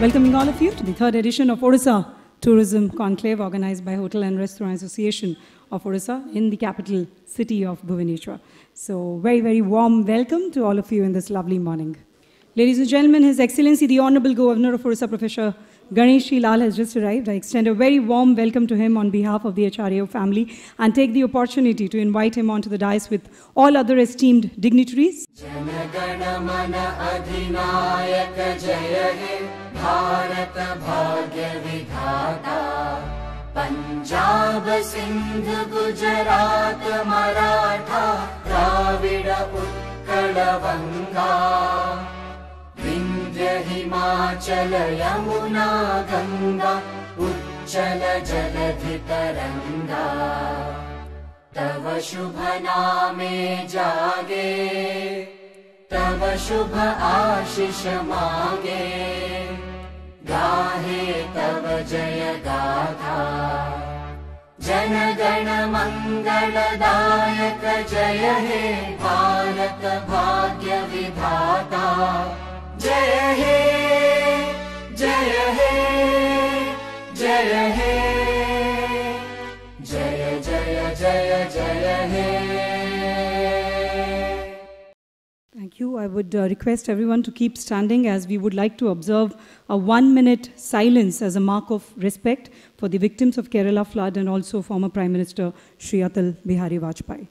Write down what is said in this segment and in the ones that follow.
Welcoming all of you to the third edition of Odisha Tourism Conclave, organized by Hotel and Restaurant Association of Odisha in the capital city of Bhubaneswar. So very, very warm welcome to all of you in this lovely morning. Ladies and gentlemen, His Excellency the Honorable Governor of Odisha, Professor Ganesh Lal has just arrived. I extend a very warm welcome to him on behalf of the HRAO family and take the opportunity to invite him onto the dais with all other esteemed dignitaries. Punjab Sindh Gujarat Maratha Dravid Utkal Ganga Vindhya Himachal Yamuna Ganga उच्चल जलधि तरंगा तव शुभ नामे जागे तव शुभ आशीष मांगे गाहे तव जय गाथा जन गण मंगलदायक जय हे भारत भाग्य विधाता जय हे जय हे जय हे जय जय जय जय हे. Thank you. I would request everyone to keep standing as we would like to observe a 1-minute silence as a mark of respect for the victims of Kerala flood and also former Prime Minister Shri Atal Bihari Vajpayee.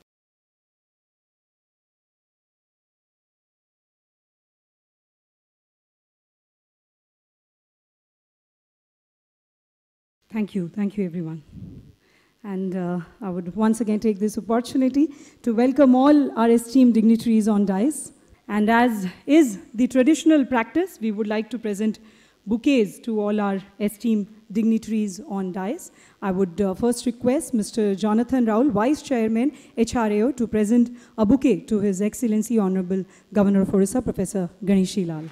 Thank you everyone. And I would once again take this opportunity to welcome all our esteemed dignitaries on dais. And as is the traditional practice, we would like to present bouquets to all our esteemed dignitaries on dais. I would first request Mr. Jonathan Raul, Vice Chairman, HRAO, to present a bouquet to His Excellency Honorable Governor of Odisha, Professor Ganesh Lal.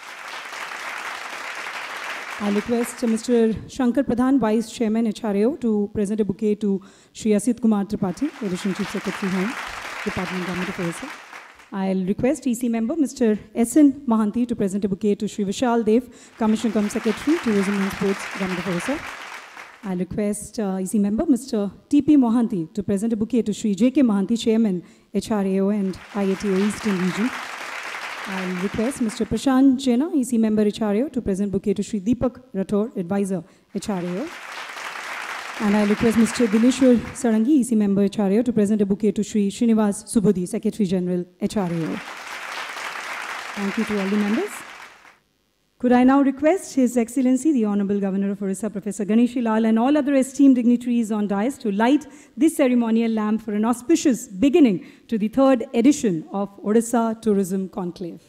I request Mr. Shankar Pradhan, Vice Chairman, HRAO, to present a bouquet to Shri Asit Kumar Tripathi, Additional Chief Secretary, Home, Department Government of Odisha. I'll request EC member Mr. S.N. Mahanti to present a bouquet to Shri Vishal Dev, Commissioner Cum Secretary, Tourism and Sports, Government of Odisha. I'll request EC member Mr. T.P. Mohanty to present a bouquet to Shri J.K. Mohanty, Chairman, HRAO and IATO Eastern Region. I'll request Mr. Prashant Jena, EC member, HRAO, to present bouquet to Shri Deepak Rathore, Advisor, HRAO. And I request Mr. Dileshwar Sarangi, EC member, HRAO, to present a bouquet to Shri Srinivas Subudhi, Secretary General, HRAO. Thank you to all the members. Could I now request His Excellency, the Honorable Governor of Odisha, Professor Ganesh Lal, and all other esteemed dignitaries on dais to light this ceremonial lamp for an auspicious beginning to the third edition of Odisha Tourism Conclave.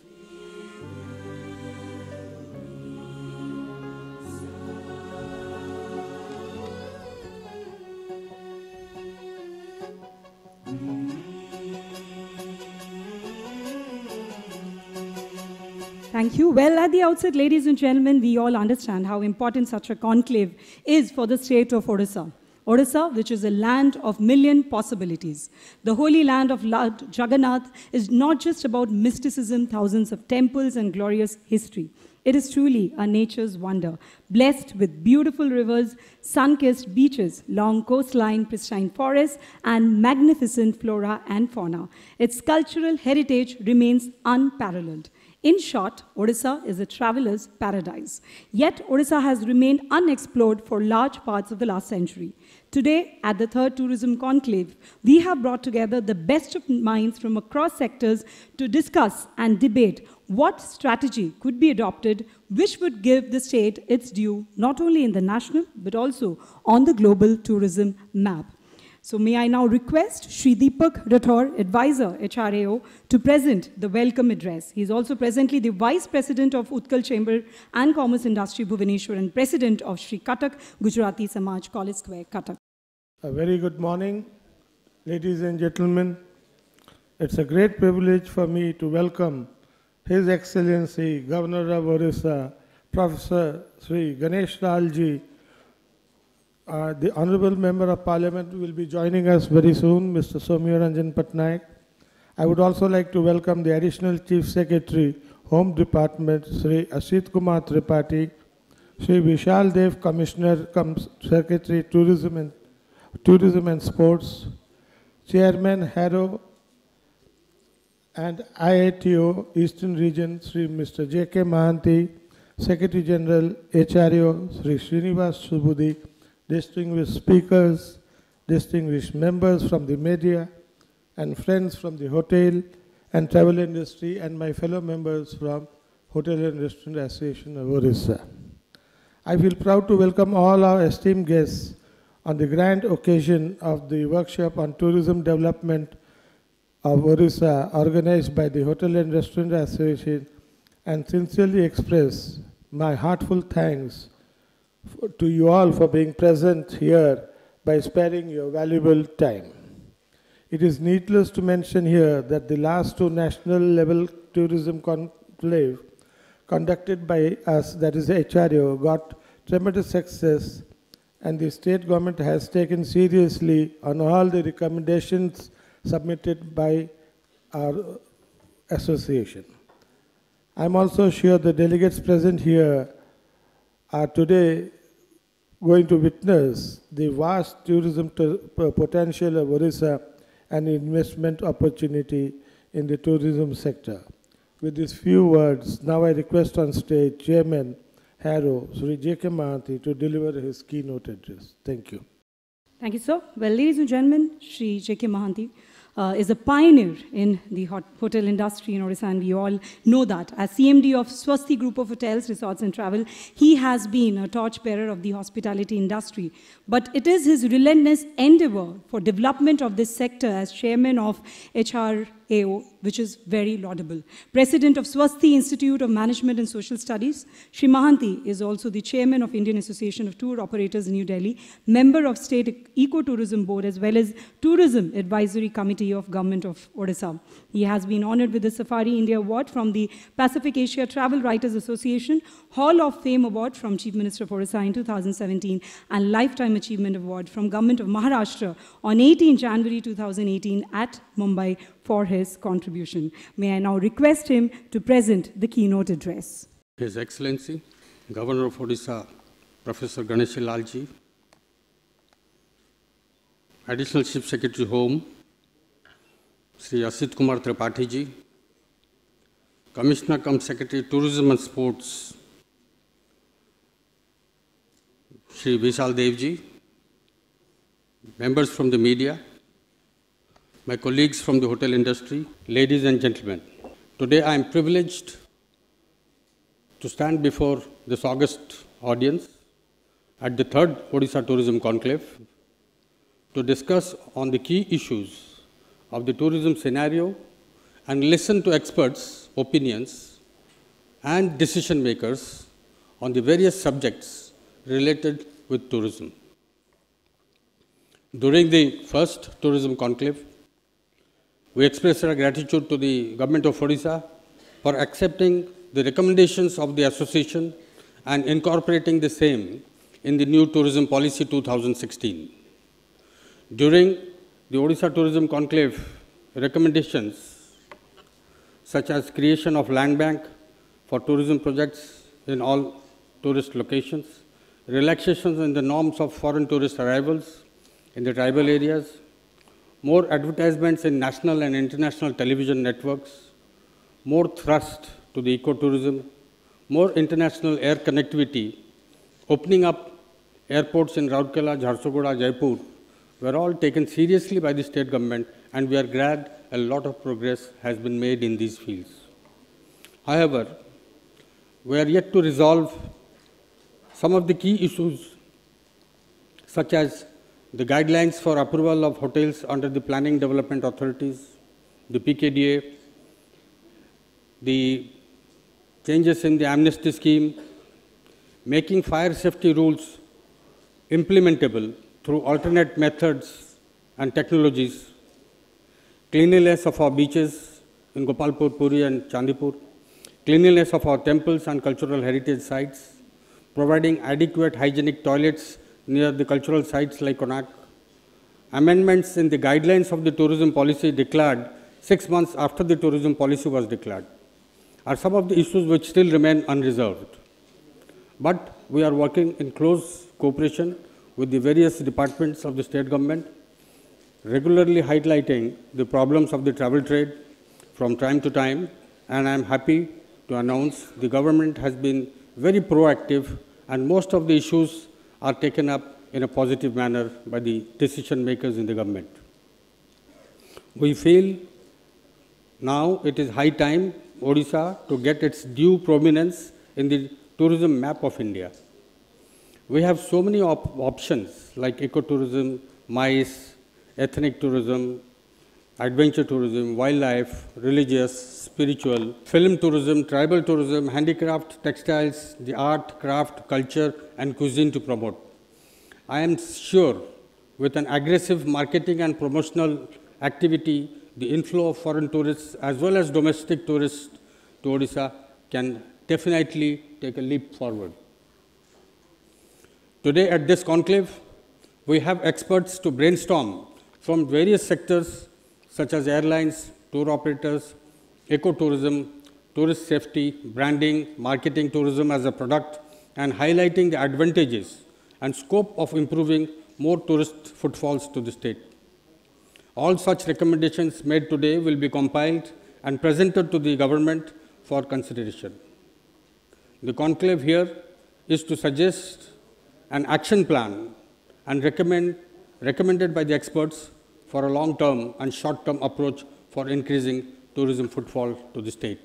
Thank you. Well, at the outset, ladies and gentlemen, we all understand how important such a conclave is for the state of Odisha. Odisha, which is a land of million possibilities. The holy land of Lord Jagannath is not just about mysticism, thousands of temples and glorious history. It is truly a nature's wonder, blessed with beautiful rivers, sun-kissed beaches, long coastline, pristine forests, and magnificent flora and fauna. Its cultural heritage remains unparalleled. In short, Odisha is a traveler's paradise. Yet, Odisha has remained unexplored for large parts of the last century. Today, at the third Tourism Conclave, we have brought together the best of minds from across sectors to discuss and debate what strategy could be adopted which would give the state its due, not only in the national, but also on the global tourism map. So may I now request Shri Deepak Rathore, Advisor, HRAO, to present the welcome address. He is also presently the Vice President of Utkal Chamber and Commerce Industry, Bhubaneswar, and President of Shri Katak Gujarati Samaj, College Square, Katak. A very good morning, ladies and gentlemen. It's a great privilege for me to welcome His Excellency, Governor of Odisha, Professor Sri Ganesh Lal ji. The Honorable Member of Parliament will be joining us very soon, Mr. Soumya Ranjan Patnaik. I would also like to welcome the Additional Chief Secretary, Home Department, Sri Asit Kumar Tripathi, Shri Vishal Dev, Commissioner, Secretary, Tourism and Sports, Chairman, HRAO, and IATO, Eastern Region, Shri Mr. J.K. Mahanti, Secretary General, HRAO, Shri Srinivas Subudhi, distinguished speakers, distinguished members from the media, and friends from the hotel and travel industry, and my fellow members from Hotel and Restaurant Association of Odisha. I feel proud to welcome all our esteemed guests on the grand occasion of the workshop on tourism development of Odisha, organized by the Hotel and Restaurant Association, and sincerely express my heartfelt thanks to you all for being present here by sparing your valuable time. It is needless to mention here that the last two national level tourism conclave conducted by us, that is HRAO, got tremendous success, and the state government has taken seriously on all the recommendations submitted by our association. I'm also sure the delegates present here are today going to witness the vast tourism potential of Odisha and investment opportunity in the tourism sector. With these few words, now I request on stage Chairman HRAO, Sri J.K. Mahanti, to deliver his keynote address. Thank you. Thank you, sir. Well, ladies and gentlemen, Sri J.K. Mahanti is a pioneer in the hotel industry in Odisha, and we all know that. As CMD of Swasti Group of Hotels, Resorts and Travel, he has been a torchbearer of the hospitality industry. But it is his relentless endeavor for development of this sector as chairman of HRAO, which is very laudable. President of Swasti Institute of Management and Social Studies, Shri Mahanti is also the chairman of Indian Association of Tour Operators in New Delhi, member of State Ecotourism Board, as well as Tourism Advisory Committee of Government of Odisha. He has been honored with the Safari India Award from the Pacific Asia Travel Writers Association, Hall of Fame Award from Chief Minister of Odisha in 2017, and Lifetime Achievement Award from Government of Maharashtra on 18 January 2018 at Mumbai for his contribution. May I now request him to present the keynote address. His Excellency, Governor of Odisha, Professor Ganesh Lalji, Additional Chief Secretary Home, Sri Asit Kumar Tripathi ji, Commissioner cum Secretary Tourism and Sports, Sri Vishal Dev ji, members from the media, my colleagues from the hotel industry, ladies and gentlemen. Today I am privileged to stand before this august audience at the third Odisha Tourism Conclave to discuss on the key issues of the tourism scenario and listen to experts' opinions and decision makers on the various subjects related with tourism. During the first Tourism Conclave, we express our gratitude to the Government of Odisha for accepting the recommendations of the Association and incorporating the same in the new Tourism Policy 2016. During the Odisha Tourism Conclave, recommendations such as creation of land bank for tourism projects in all tourist locations, relaxations in the norms of foreign tourist arrivals in the tribal areas, more advertisements in national and international television networks, more thrust to the ecotourism, more international air connectivity, opening up airports in Rourkela, Jharsuguda, Jaipur, were all taken seriously by the state government, and we are glad a lot of progress has been made in these fields. However, we are yet to resolve some of the key issues, such as the guidelines for approval of hotels under the Planning Development Authorities, the PKDA, the changes in the amnesty scheme, making fire safety rules implementable through alternate methods and technologies, cleanliness of our beaches in Gopalpur, Puri and Chandipur, cleanliness of our temples and cultural heritage sites, providing adequate hygienic toilets near the cultural sites like Konark, amendments in the guidelines of the tourism policy declared 6 months after the tourism policy was declared, are some of the issues which still remain unresolved. but we are working in close cooperation with the various departments of the state government, regularly highlighting the problems of the travel trade from time to time, and I am happy to announce the government has been very proactive and most of the issues are taken up in a positive manner by the decision makers in the government. We feel now it is high time Odisha to get its due prominence in the tourism map of India. We have so many options like ecotourism, MICE, ethnic tourism, adventure tourism, wildlife, religious, spiritual, film tourism, tribal tourism, handicraft, textiles, the art, craft, culture, and cuisine to promote. I am sure with an aggressive marketing and promotional activity, the inflow of foreign tourists as well as domestic tourists to Odisha can definitely take a leap forward. Today at this conclave, we have experts to brainstorm from various sectors such as airlines, tour operators, ecotourism, tourist safety, branding, marketing tourism as a product, and highlighting the advantages and scope of improving more tourist footfalls to the state. All such recommendations made today will be compiled and presented to the government for consideration. The conclave here is to suggest an action plan and recommended by the experts for a long-term and short-term approach for increasing tourism footfall to the state.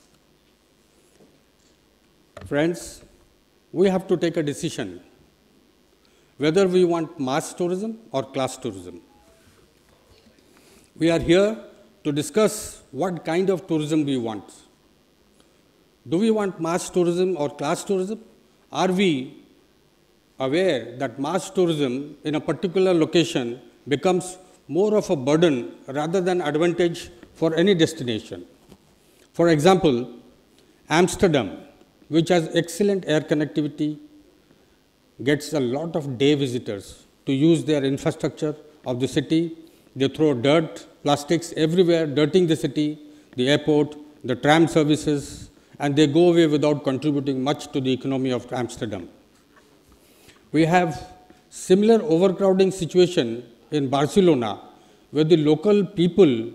Friends, we have to take a decision whether we want mass tourism or class tourism. We are here to discuss what kind of tourism we want. Do we want mass tourism or class tourism? Are we aware that mass tourism in a particular location becomes more of a burden rather than advantage for any destination? For example, Amsterdam, which has excellent air connectivity, gets a lot of day visitors to use their infrastructure of the city. They throw dirt, plastics everywhere, dirtying the city, the airport, the tram services, and they go away without contributing much to the economy of Amsterdam. We have similar overcrowding situation in Barcelona, where the local people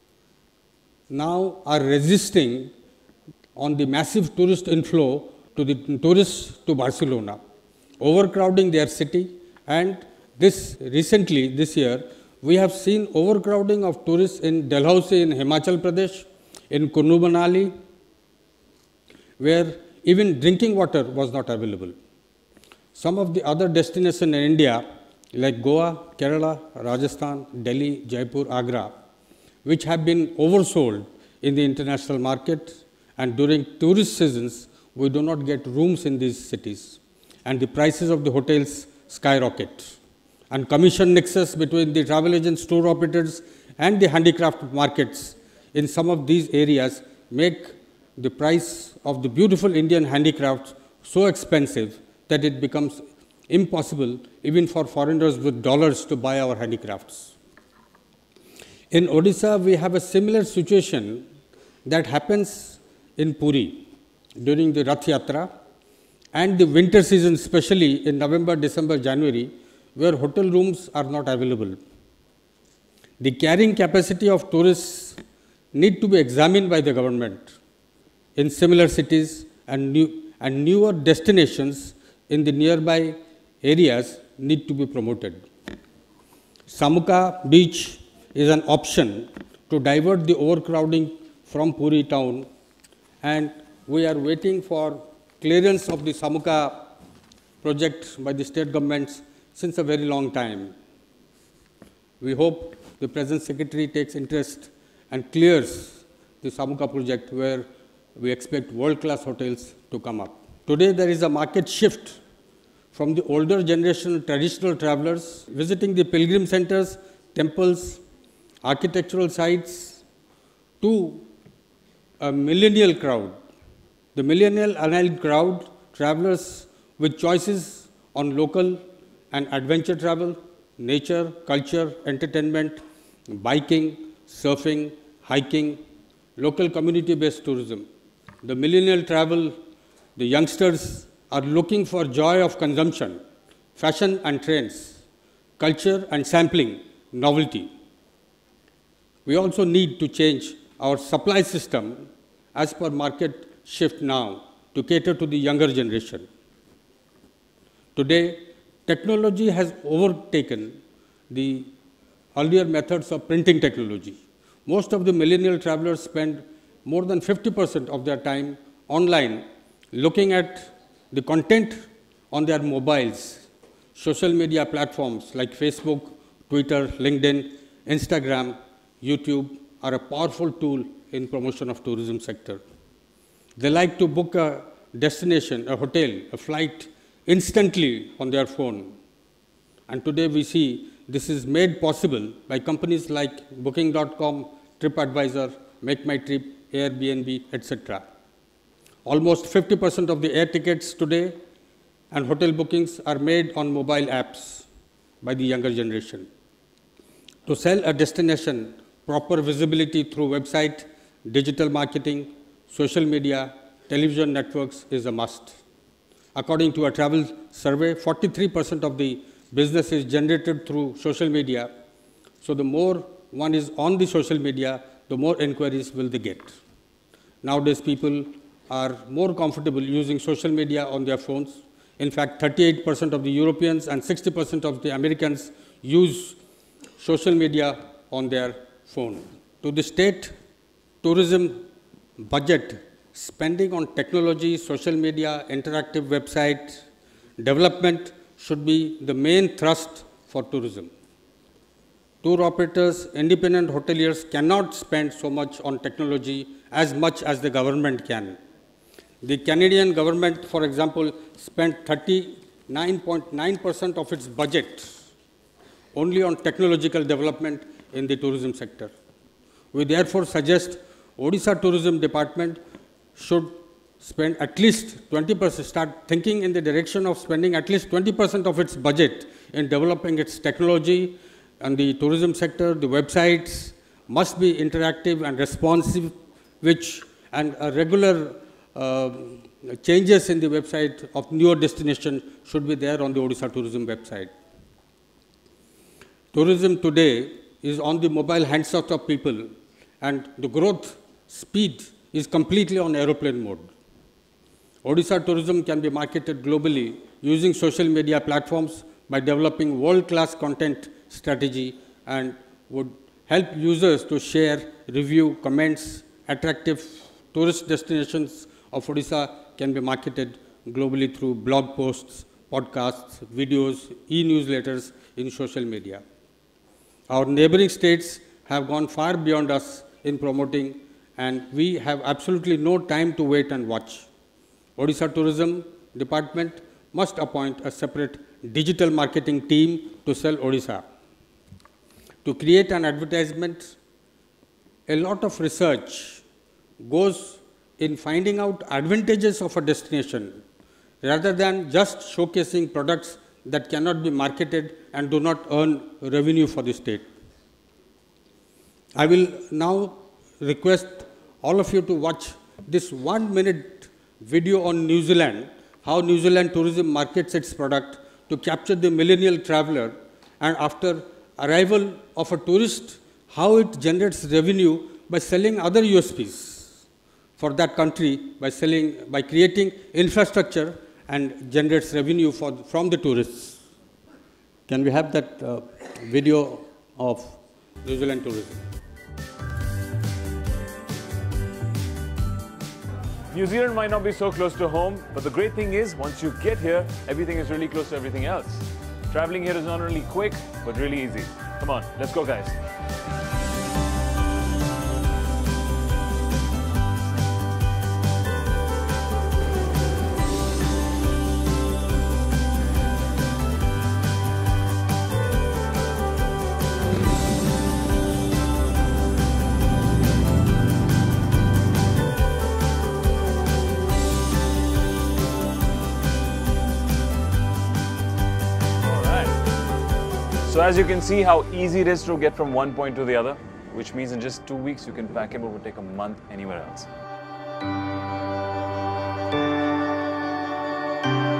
now are resisting on the massive tourist inflow to the tourists to Barcelona, overcrowding their city, and this year, we have seen overcrowding of tourists in Dalhousie in Himachal Pradesh, in Kullu Manali, where even drinking water was not available. Some of the other destinations in India, like Goa, Kerala, Rajasthan, Delhi, Jaipur, Agra, which have been oversold in the international market, and during tourist seasons, we do not get rooms in these cities, and the prices of the hotels skyrocket. And commission nexus between the travel agents, tour operators, and the handicraft markets in some of these areas make the price of the beautiful Indian handicrafts so expensive that it becomes impossible even for foreigners with dollars to buy our handicrafts. In Odisha, we have a similar situation that happens in Puri during the Rath Yatra and the winter season, especially in November, December, January, where hotel rooms are not available. The carrying capacity of tourists need to be examined by the government in similar cities, and newer destinations in the nearby areas need to be promoted. Samuka beach is an option to divert the overcrowding from Puri town, and we are waiting for clearance of the Samuka project by the state governments since a very long time. We hope the present secretary takes interest and clears the Samuka project, where we expect world-class hotels to come up. Today there is a market shift from the older generation traditional travelers visiting the pilgrim centers, temples, architectural sites, to a millennial crowd. The millennial annual crowd, travelers with choices on local and adventure travel, nature, culture, entertainment, biking, surfing, hiking, local community-based tourism. The millennial travel, the youngsters are looking for joy of consumption, fashion and trends, culture and sampling, novelty. We also need to change our supply system as per market shift now to cater to the younger generation. Today, technology has overtaken the earlier methods of printing technology. Most of the millennial travelers spend more than 50% of their time online looking at the content on their mobiles. Social media platforms like Facebook, Twitter, LinkedIn, Instagram, YouTube are a powerful tool in promotion of tourism sector. They like to book a destination, a hotel, a flight instantly on their phone. And today we see this is made possible by companies like Booking.com, TripAdvisor, Make My Trip, Airbnb, etc. Almost 50% of the air tickets today and hotel bookings are made on mobile apps by the younger generation. To sell a destination, proper visibility through website, digital marketing, social media, television networks is a must. According to a travel survey, 43% of the business is generated through social media. So the more one is on the social media, the more inquiries will they get. Nowadays, people are more comfortable using social media on their phones. In fact, 38% of the Europeans and 60% of the Americans use social media on their phone. To the state tourism budget, spending on technology, social media, interactive website development should be the main thrust for tourism. Tour operators, independent hoteliers cannot spend so much on technology as much as the government can. The Canadian government, for example, spent 39.9% of its budget only on technological development in the tourism sector. We therefore suggest Odisha Tourism Department should spend at least 20%, start thinking in the direction of spending at least 20% of its budget in developing its technology and the tourism sector. The websites must be interactive and responsive, and a regular changes in the website of newer destination should be there on the Odisha Tourism website. Tourism today is on the mobile handsets of people, and the growth speed is completely on aeroplane mode. Odisha tourism can be marketed globally using social media platforms by developing world-class content strategy and would help users to share, review, comments. Attractive tourist destinations of Odisha can be marketed globally through blog posts, podcasts, videos, e-newsletters in social media. Our neighboring states have gone far beyond us in promoting, and we have absolutely no time to wait and watch. Odisha Tourism Department must appoint a separate digital marketing team to sell Odisha. To create an advertisement, a lot of research goes in finding out advantages of a destination rather than just showcasing products that cannot be marketed and do not earn revenue for the state. I will now request all of you to watch this 1-minute video on New Zealand, how New Zealand tourism markets its product to capture the millennial traveler, and after arrival of a tourist, how it generates revenue by selling other USPs for that country, by creating infrastructure and generates revenue from the tourists. Can we have that video of New Zealand tourism? New Zealand might not be so close to home, but the great thing is, once you get here, everything is really close to everything else. Traveling here is not only quick, but really easy. Come on, let's go, guys. So as you can see how easy it is to get from one point to the other, which means in just 2 weeks you can pack in what would take a month anywhere else.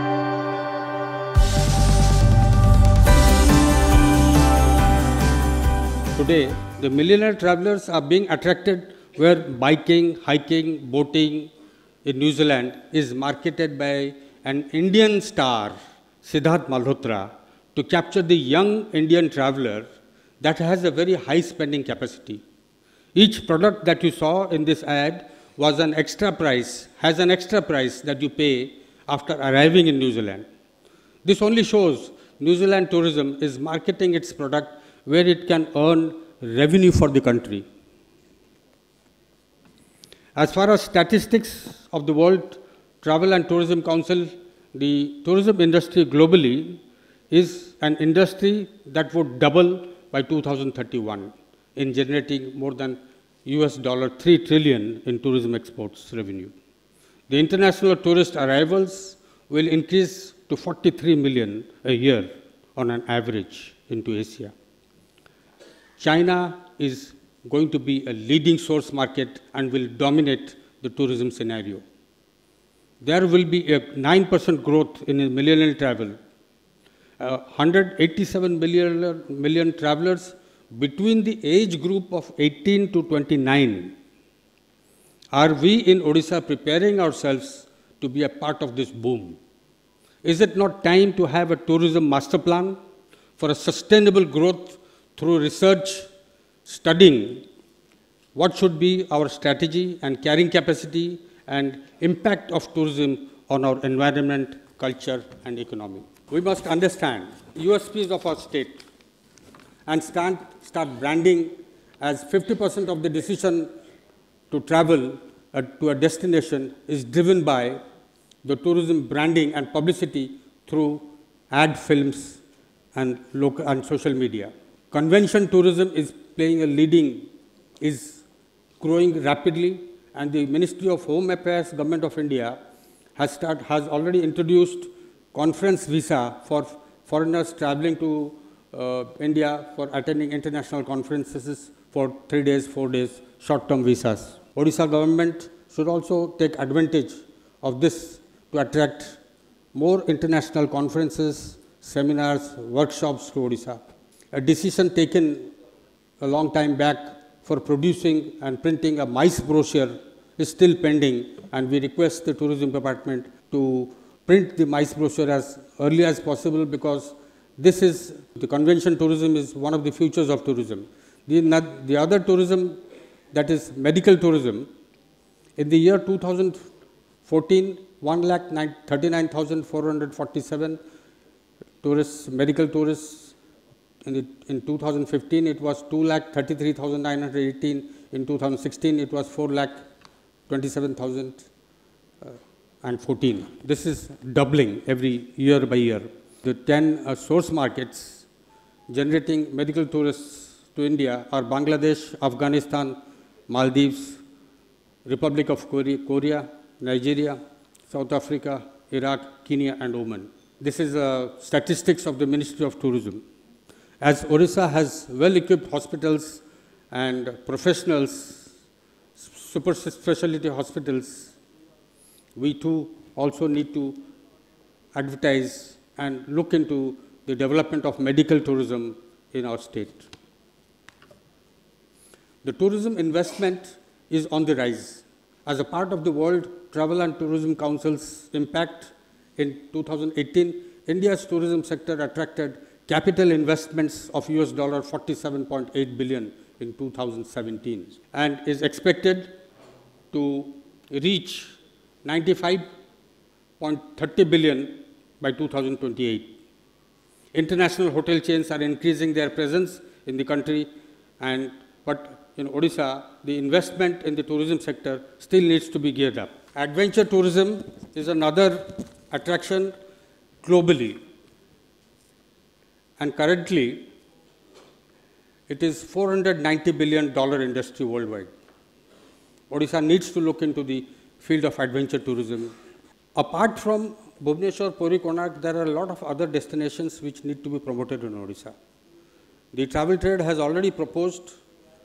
Today, the millionaire travelers are being attracted where biking, hiking, boating in New Zealand is marketed by an Indian star, Siddharth Malhotra, to capture the young Indian traveler that has a very high spending capacity. Each product that you saw in this ad was an extra price, has an extra price that you pay after arriving in New Zealand. This only shows New Zealand tourism is marketing its product where it can earn revenue for the country. As far as statistics of the World Travel and Tourism Council, the tourism industry globally is an industry that would double by 2031 in generating more than $3 trillion in tourism exports revenue. The international tourist arrivals will increase to 43 million a year on an average into Asia. China is going to be a leading source market and will dominate the tourism scenario. There will be a 9% growth in millennial travel. 187 million travelers between the age group of 18 to 29. Are we in Odisha preparing ourselves to be a part of this boom? Is it not time to have a tourism master plan for a sustainable growth through research, studying what should be our strategy and carrying capacity and impact of tourism on our environment, culture, and economy? We must understand USPs of our state and start branding as 50% of the decision to travel to a destination is driven by the tourism branding and publicity through ad films and local and social media. Convention tourism is growing rapidly, and the Ministry of Home Affairs, Government of India, has already introduced conference visa for foreigners traveling to India for attending international conferences for 3 days, 4 days, short-term visas. Odisha government should also take advantage of this to attract more international conferences, seminars, workshops to Odisha. A decision taken a long time back for producing and printing a mice brochure is still pending, and we request the tourism department to print the mice brochure as early as possible, because the convention tourism is one of the futures of tourism. The other tourism, that is medical tourism, in the year 2014, 1,39,447 tourists, medical tourists. In 2015, it was 2,33,918. In 2016, it was 4,27,014. This is doubling every year by year. The 10 source markets generating medical tourists to India are Bangladesh, Afghanistan, Maldives, Republic of Korea, Nigeria, South Africa, Iraq, Kenya, and Oman. This is statistics of the Ministry of Tourism. As Odisha has well-equipped hospitals and professionals, super specialty hospitals, we too also need to advertise and look into the development of medical tourism in our state. The tourism investment is on the rise. As a part of the World Travel and Tourism Council's impact in 2018, India's tourism sector attracted capital investments of $47.8 billion in 2017 and is expected to reach $95.30 billion by 2028. International hotel chains are increasing their presence in the country, but in Odisha, the investment in the tourism sector still needs to be geared up. Adventure tourism is another attraction globally, and currently it is $490 billion industry worldwide. Odisha needs to look into the field of adventure tourism. Apart from Bhubaneswar, Puri, Konark, there are a lot of other destinations which need to be promoted in Odisha. The travel trade has already proposed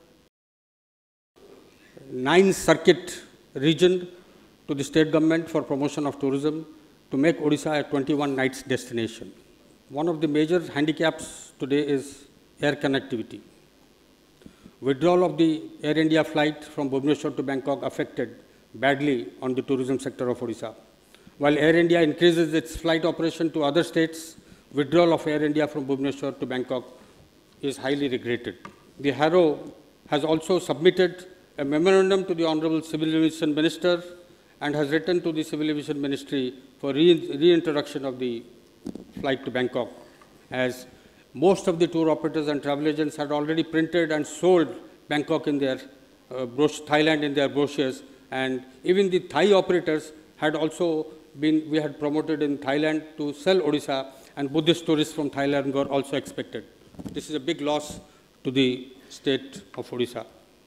9 circuit region to the state government for promotion of tourism to make Odisha a 21 nights destination. One of the major handicaps today is air connectivity. Withdrawal of the Air India flight from Bhubaneswar to Bangkok affected badly on the tourism sector of Odisha. While Air India increases its flight operation to other states, withdrawal of Air India from Bhubaneswar to Bangkok is highly regretted. The HRAO has also submitted a memorandum to the Honorable Civil Aviation Minister and has written to the Civil Aviation Ministry for reintroduction of the flight to Bangkok, as most of the tour operators and travel agents had already printed and sold Bangkok in their Thailand in their brochures, and even the Thai operators had also been, we had promoted in Thailand to sell Odisha, and Buddhist tourists from Thailand were also expected. This is a big loss to the state of Odisha.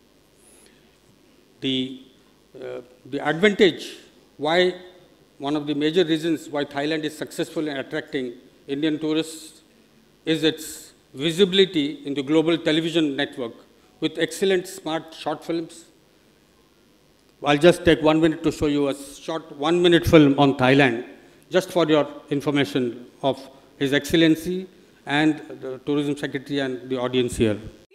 The advantage, why one of the major reasons why Thailand is successful in attracting Indian tourists is its visibility in the global television network with excellent smart short films. I'll just take 1 minute to show you a short 1-minute film on Thailand, just for your information of His Excellency and the Tourism Secretary and the audience here.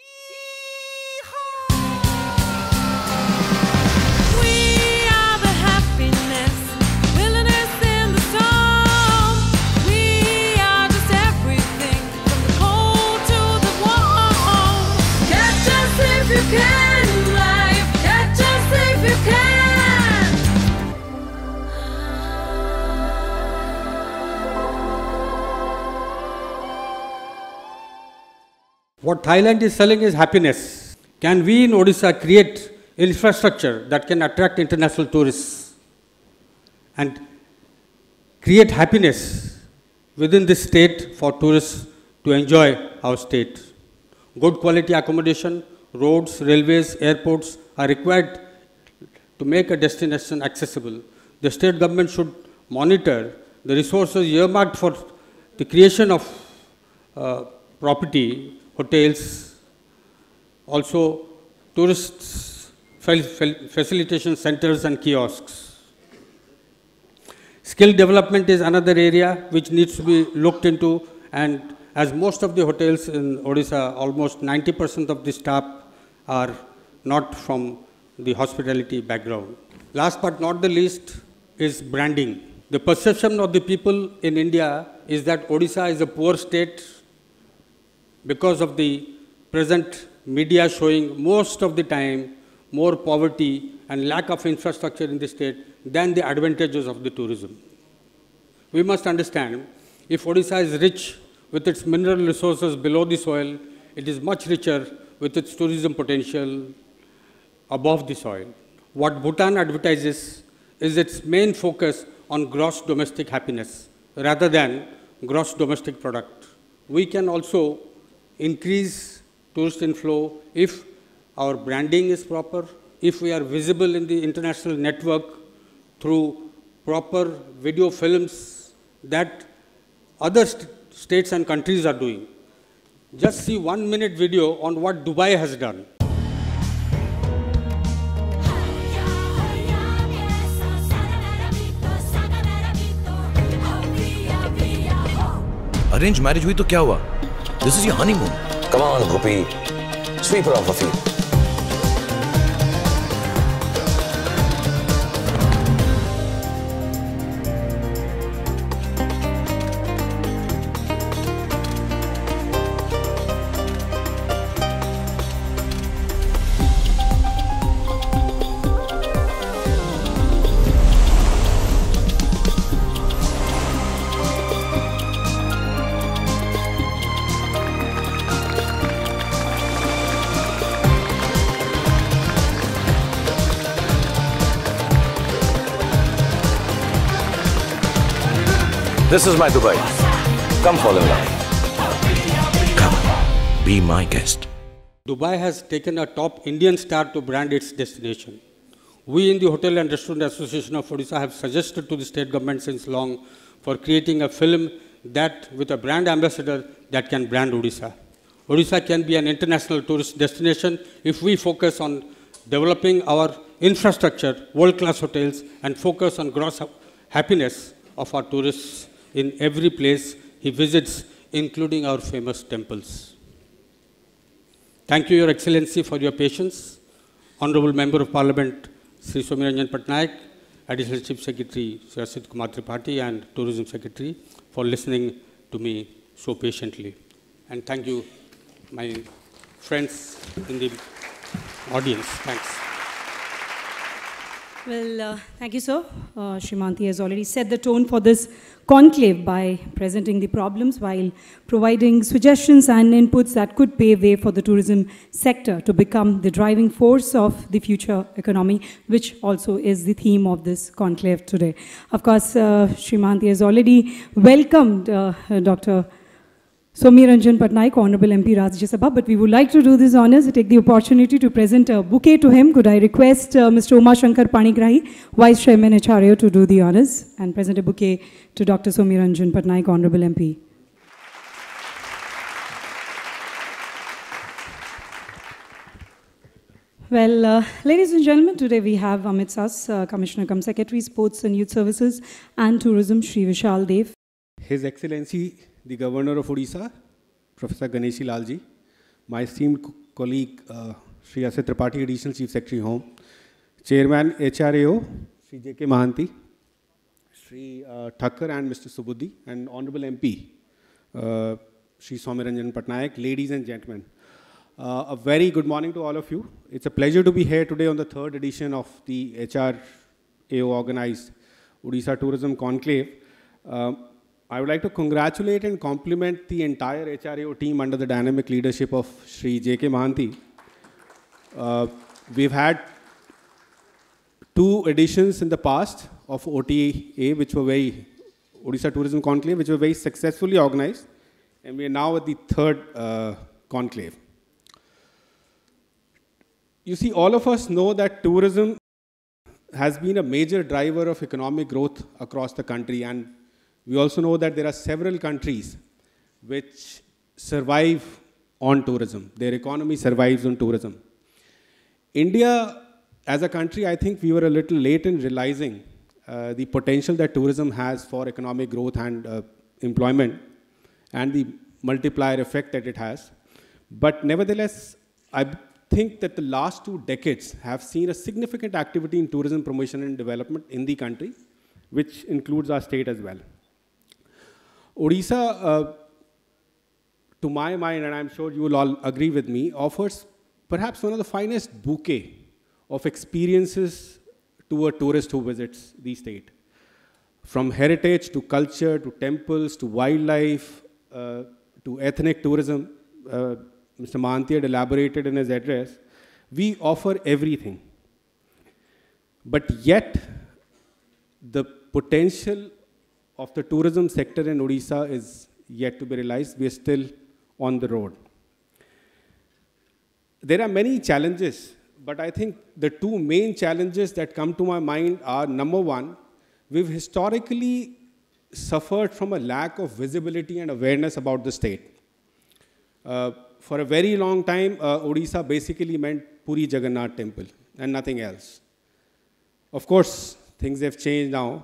What Thailand is selling is happiness. Can we in Odisha create infrastructure that can attract international tourists and create happiness within this state for tourists to enjoy our state? Good quality accommodation, roads, railways, airports are required to make a destination accessible. The state government should monitor the resources earmarked for the creation of property, hotels, also tourist facilitation centers and kiosks. Skill development is another area which needs to be looked into, and as most of the hotels in Odisha, almost 90% of the staff are not from the hospitality background. Last but not the least is branding. The perception of the people in India is that Odisha is a poor state because of the present media showing most of the time more poverty and lack of infrastructure in the state than the advantages of the tourism. We must understand, if Odisha is rich with its mineral resources below the soil, it is much richer with its tourism potential above the soil. What Bhutan advertises is its main focus on gross domestic happiness rather than gross domestic product. We can also increase tourist inflow if our branding is proper, if we are visible in the international network through proper video films that other states and countries are doing. Just see 1-minute video on what Dubai has done. Arranged marriage हुई तो क्या हुआ? This is your honeymoon. Come on, Guppy. Sweep her off her feet. This is my Dubai. Come fall in love. Come, be my guest. Dubai has taken a top Indian star to brand its destination. We in the Hotel and Restaurant Association of Odisha have suggested to the state government since long for creating a film that with a brand ambassador that can brand Odisha. Odisha can be an international tourist destination if we focus on developing our infrastructure, world-class hotels, and focus on gross happiness of our tourists in every place he visits, including our famous temples. Thank you, Your Excellency, for your patience. Honorable Member of Parliament, Sri Somiranjan Patnaik, Additional Chief Secretary, Sri Asit Kumar Tripathi, and Tourism Secretary, for listening to me so patiently. And thank you, my friends in the audience. Thanks. Well, thank you, sir. Shrimanti has already set the tone for this conclave by presenting the problems while providing suggestions and inputs that could pave way for the tourism sector to become the driving force of the future economy, which also is the theme of this conclave today. Of course, Shrimanti has already welcomed Dr. Somiranjan Patnaik, Honorable MP Rajya Sabha, but we would like to do this honors to take the opportunity to present a bouquet to him. Could I request Mr. Uma Shankar Panigrahi, Vice Chairman HRAO, to do the honors and present a bouquet to Dr. Somiranjan Patnaik, Honorable MP. Well, ladies and gentlemen, today we have amidst us Commissioner cum Secretary, Sports and Youth Services and Tourism, Shri Vishal Dev. His Excellency, the Governor of Odisha, Professor Ganeshi Lalji, my esteemed colleague, Sri Asit Tripathi, Additional Chief Secretary Home, Chairman HRAO, Sri J.K. Mahanti, Sri Thakkar and Mr. Subudhi, and Honorable MP, Sri Somiranjan Patnaik, ladies and gentlemen. A very good morning to all of you. It's a pleasure to be here today on the third edition of the HRAO organized Odisha Tourism Conclave. I would like to congratulate and compliment the entire HRAO team under the dynamic leadership of Sri J.K. Mahanti. We've had 2 editions in the past of OTA, which were Odisha Tourism Conclave, which were very successfully organized, and we are now at the third conclave. You see, all of us know that tourism has been a major driver of economic growth across the country, and we also know that there are several countries which survive on tourism. Their economy survives on tourism. India, as a country, I think we were a little late in realizing the potential that tourism has for economic growth and employment and the multiplier effect that it has. But nevertheless, I think that the last 2 decades have seen a significant activity in tourism promotion and development in the country, which includes our state as well. Odisha, to my mind, and I'm sure you will all agree with me, offers perhaps one of the finest bouquet of experiences to a tourist who visits the state. From heritage to culture to temples to wildlife to ethnic tourism, Mr. Mahanti had elaborated in his address, we offer everything. But yet, the potential of the tourism sector in Odisha is yet to be realized. We are still on the road. There are many challenges, but I think the 2 main challenges that come to my mind are, number 1, we've historically suffered from a lack of visibility and awareness about the state. For a very long time, Odisha basically meant Puri Jagannath Temple and nothing else. Of course, things have changed now.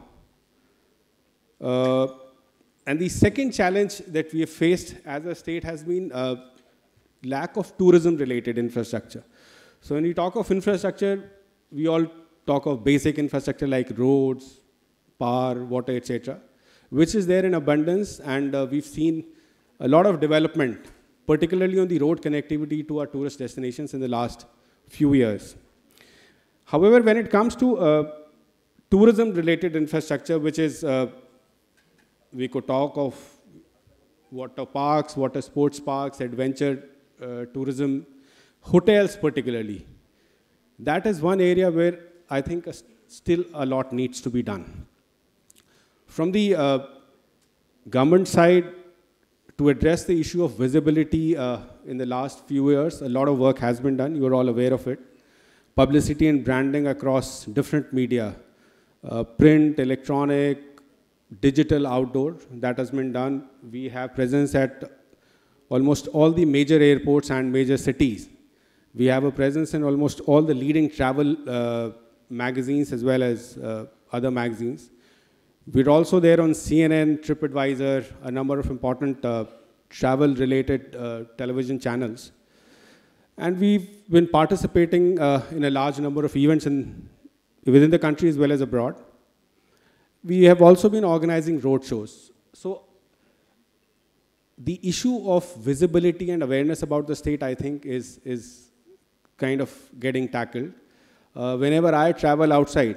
And the second challenge that we have faced as a state has been lack of tourism-related infrastructure. So when we talk of infrastructure, we all talk of basic infrastructure like roads, power, water, etc., which is there in abundance, and we've seen a lot of development, particularly on the road connectivity to our tourist destinations in the last few years. However, when it comes to tourism-related infrastructure, which is we could talk of water parks, water sports parks, adventure tourism, hotels particularly. That is one area where I think still a lot needs to be done. From the government side, to address the issue of visibility in the last few years, a lot of work has been done. You are all aware of it. Publicity and branding across different media, print, electronic, digital, outdoor, that has been done. We have presence at almost all the major airports and major cities. We have a presence in almost all the leading travel magazines as well as other magazines. We're also there on CNN, TripAdvisor, a number of important travel-related television channels. And we've been participating in a large number of events within the country as well as abroad. We have also been organizing road shows. So the issue of visibility and awareness about the state, I think, is kind of getting tackled. Whenever I travel outside,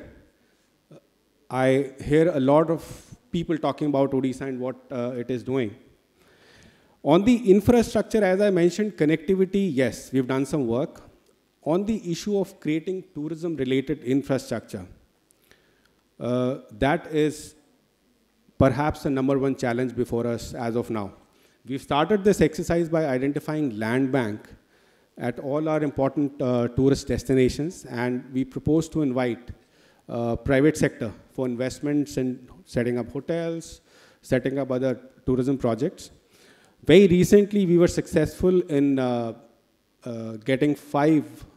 I hear a lot of people talking about Odisha and what it is doing. On the infrastructure, as I mentioned, connectivity, yes, we've done some work. On the issue of creating tourism-related infrastructure, that is perhaps the #1 challenge before us as of now. We've started this exercise by identifying land bank at all our important tourist destinations, and we propose to invite private sector for investments in setting up hotels, setting up other tourism projects. Very recently, we were successful in getting 5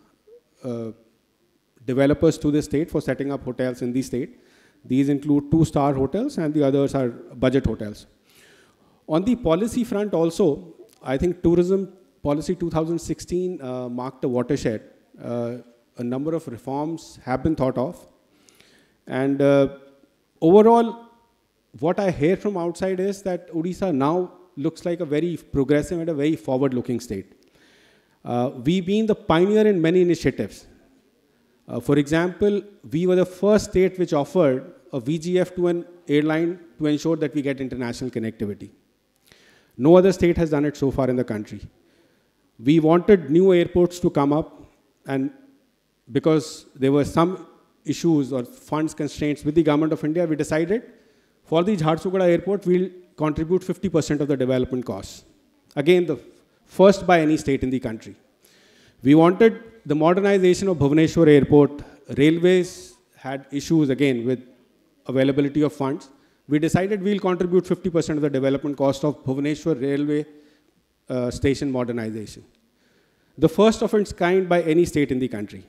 developers to the state for setting up hotels in the state. These include 2-star hotels and the others are budget hotels. On the policy front also, I think Tourism Policy 2016 marked a watershed. A number of reforms have been thought of. And overall, what I hear from outside is that Odisha now looks like a very progressive and a very forward-looking state. We've been the pioneer in many initiatives. For example, we were the first state which offered a VGF to an airline to ensure that we get international connectivity. No other state has done it so far in the country. We wanted new airports to come up, and because there were some issues or funds constraints with the government of India, we decided for the Jharsuguda airport, we'll contribute 50% of the development costs. Again, the first by any state in the country. We wanted the modernization of Bhubaneswar airport. Railways had issues again with availability of funds. We decided we'll contribute 50% of the development cost of Bhubaneswar railway station modernization. The first of its kind by any state in the country.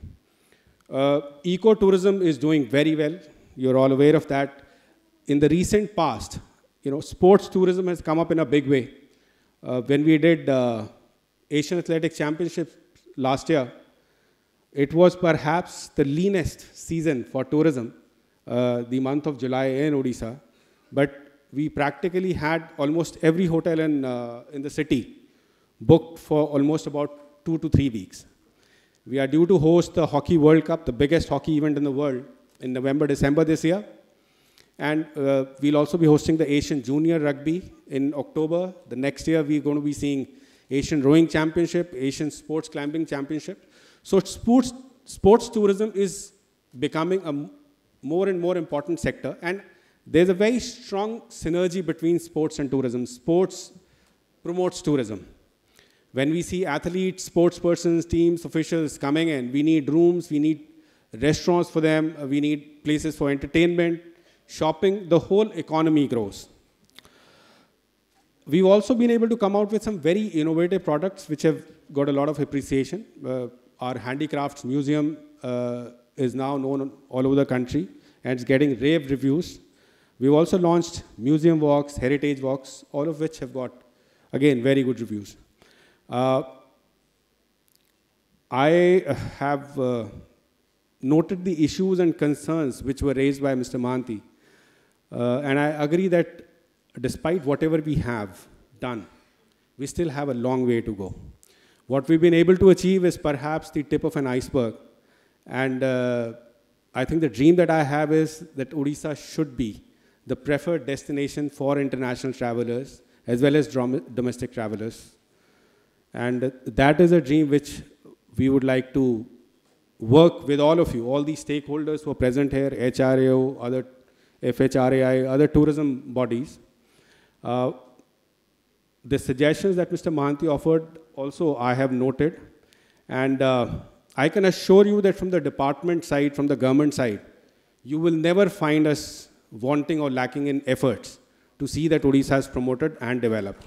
Ecotourism is doing very well. You're all aware of that. In the recent past, sports tourism has come up in a big way. When we did Asian Athletics Championships last year, it was perhaps the leanest season for tourism, the month of July in Odisha. But we practically had almost every hotel in the city booked for almost about 2 to 3 weeks. We are due to host the Hockey World Cup, the biggest hockey event in the world, in November, December this year. And we'll also be hosting the Asian Junior Rugby in October. The next year, we're going to be seeing Asian Rowing Championship, Asian Sports Climbing Championship. So sports tourism is becoming a more and more important sector. And there's a very strong synergy between sports and tourism. Sports promotes tourism. When we see athletes, sports persons, teams, officials coming in, we need rooms, we need restaurants for them, we need places for entertainment, shopping, the whole economy grows. We've also been able to come out with some very innovative products which have got a lot of appreciation. Our handicrafts museum is now known all over the country and it's getting rave reviews. We've also launched museum walks, heritage walks, all of which have got, again, very good reviews. I have noted the issues and concerns which were raised by Mr. Mahanti. And I agree that despite whatever we have done, we still have a long way to go. What we've been able to achieve is perhaps the tip of an iceberg. And I think the dream that I have is that Odisha should be the preferred destination for international travelers as well as domestic travelers. And that is a dream which we would like to work with all of you, all the stakeholders who are present here, HRAO, other FHRAI, other tourism bodies. The suggestions that Mr. Mahanti offered also I have noted. And I can assure you that from the department side, from the government side, you will never find us wanting or lacking in efforts to see that Odisha is promoted and developed.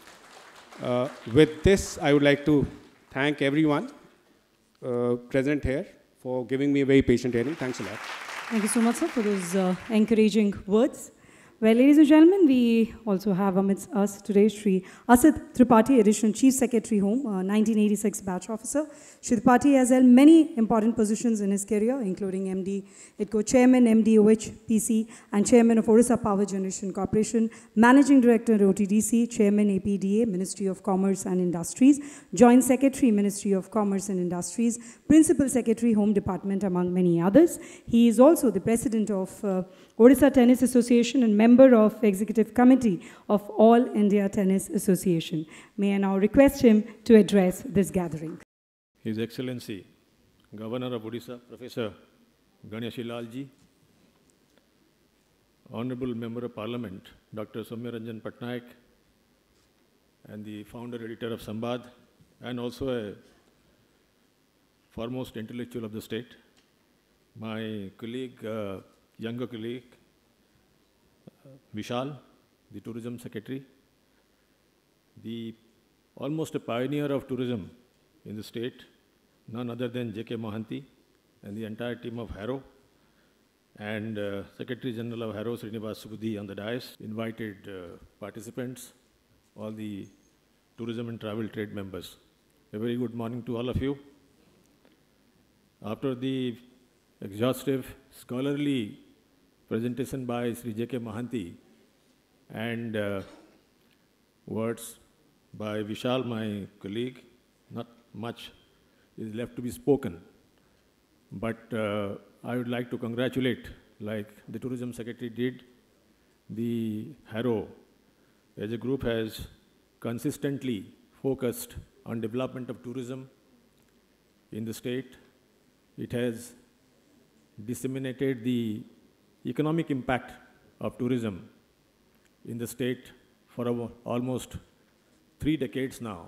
With this, I would like to thank everyone present here for giving me a very patient hearing. Thanks a lot. Thank you so much, sir, for those encouraging words. Well, ladies and gentlemen, we also have amidst us today Shri Asit Tripathi, Additional Chief Secretary Home, 1986 batch officer. Shri Tripathi has held many important positions in his career, including MD, IDCO Chairman, MD, OHPC, and Chairman of Odisha Power Generation Corporation, Managing Director OTDC, Chairman APDA, Ministry of Commerce and Industries, Joint Secretary, Ministry of Commerce and Industries, Principal Secretary, Home Department, among many others. He is also the President of Odisha Tennis Association and member of Executive Committee of All India Tennis Association. May I now request him to address this gathering. His Excellency, Governor of Odisha, Professor Ganeshilal ji, Honorable Member of Parliament, Dr. Soumya Ranjan Patnaik, and the founder editor of Sambad, and also a foremost intellectual of the state, my colleague, younger colleague, Vishal, the Tourism Secretary, almost a pioneer of tourism in the state, none other than J.K. Mohanty, and the entire team of HRAO, and Secretary General of HRAO, Srinivas Subudhi, on the dais, invited participants, all the tourism and travel trade members. A very good morning to all of you. After the exhaustive, scholarly presentation by Sri J.K. Mohanty and words by Vishal, my colleague, not much is left to be spoken. But I would like to congratulate, like the Tourism Secretary did, the HRAO as a group has consistently focused on development of tourism in the state. It has disseminated the economic impact of tourism in the state for almost 3 decades now.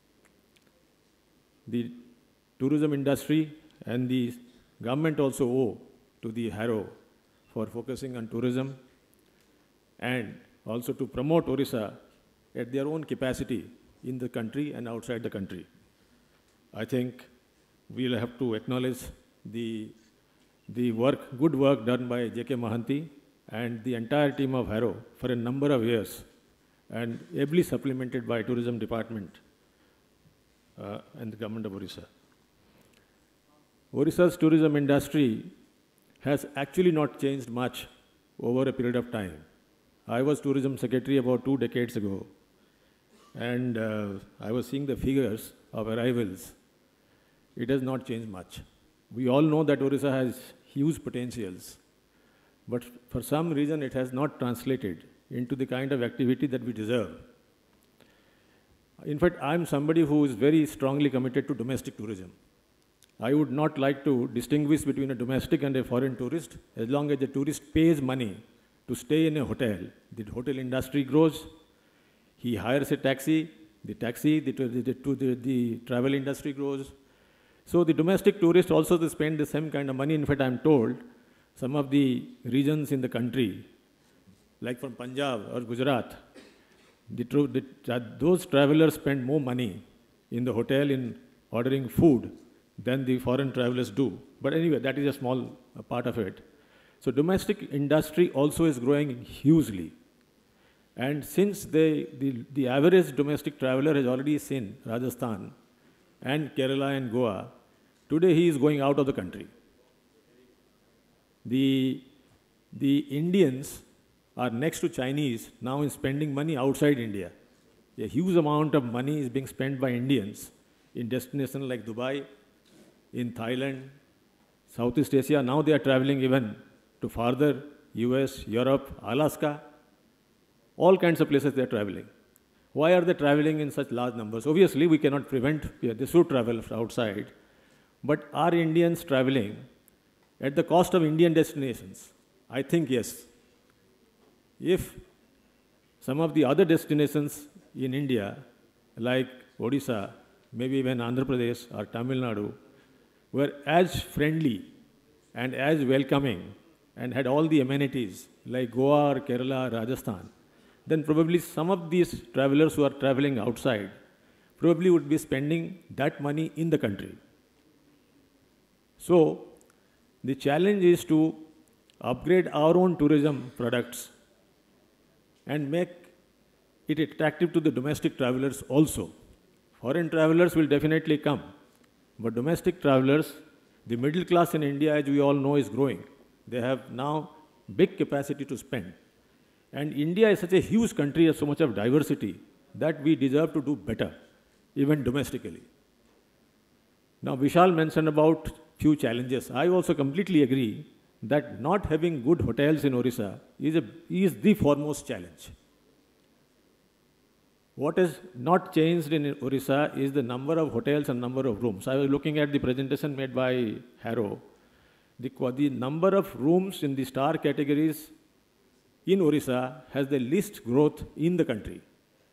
The tourism industry and the government also owe to the HRAO for focusing on tourism and also to promote Odisha at their own capacity in the country and outside the country. I think we'll have to acknowledge the good work done by J.K. Mohanty and the entire team of HRAO for a number of years, and ably supplemented by Tourism Department and the Government of Odisha. Odisha's tourism industry has actually not changed much over a period of time. I was Tourism Secretary about 2 decades ago, and I was seeing the figures of arrivals. It has not changed much. We all know that Odisha has huge potentials, but for some reason it has not translated into the kind of activity that we deserve. In fact, I'm somebody who is very strongly committed to domestic tourism. I would not like to distinguish between a domestic and a foreign tourist. As long as the tourist pays money to stay in a hotel, the hotel industry grows. He hires a taxi, the travel industry grows. So the domestic tourists also they spend the same kind of money. In fact, I'm told some of the regions in the country, like from Punjab or Gujarat, those travelers spend more money in the hotel in ordering food than the foreign travelers do. But anyway, that is a small part of it. So domestic industry also is growing hugely. And since the average domestic traveler has already seen Rajasthan and Kerala and Goa, today he is going out of the country. The Indians are next to Chinese now in spending money outside India. A huge amount of money is being spent by Indians in destinations like Dubai, in Thailand, Southeast Asia. Now they are traveling even to farther US, Europe, Alaska. All kinds of places they are traveling. Why are they traveling in such large numbers? Obviously, we cannot prevent, they should travel outside. But are Indians traveling at the cost of Indian destinations? I think yes. If some of the other destinations in India, like Odisha, maybe even Andhra Pradesh or Tamil Nadu, were as friendly and as welcoming and had all the amenities like Goa or Kerala or Rajasthan, then probably some of these travelers who are traveling outside probably would be spending that money in the country. So the challenge is to upgrade our own tourism products and make it attractive to the domestic travelers also. Foreign travelers will definitely come, but domestic travelers, the middle class in India, as we all know, is growing. They have now big capacity to spend. And India is such a huge country, has so much of diversity, that we deserve to do better, even domestically. Now, Vishal mentioned about few challenges. I also completely agree that not having good hotels in Odisha is the foremost challenge. What is not changed in Odisha is the number of hotels and number of rooms. I was looking at the presentation made by HRAO. The number of rooms in the star categories in Odisha has the least growth in the country.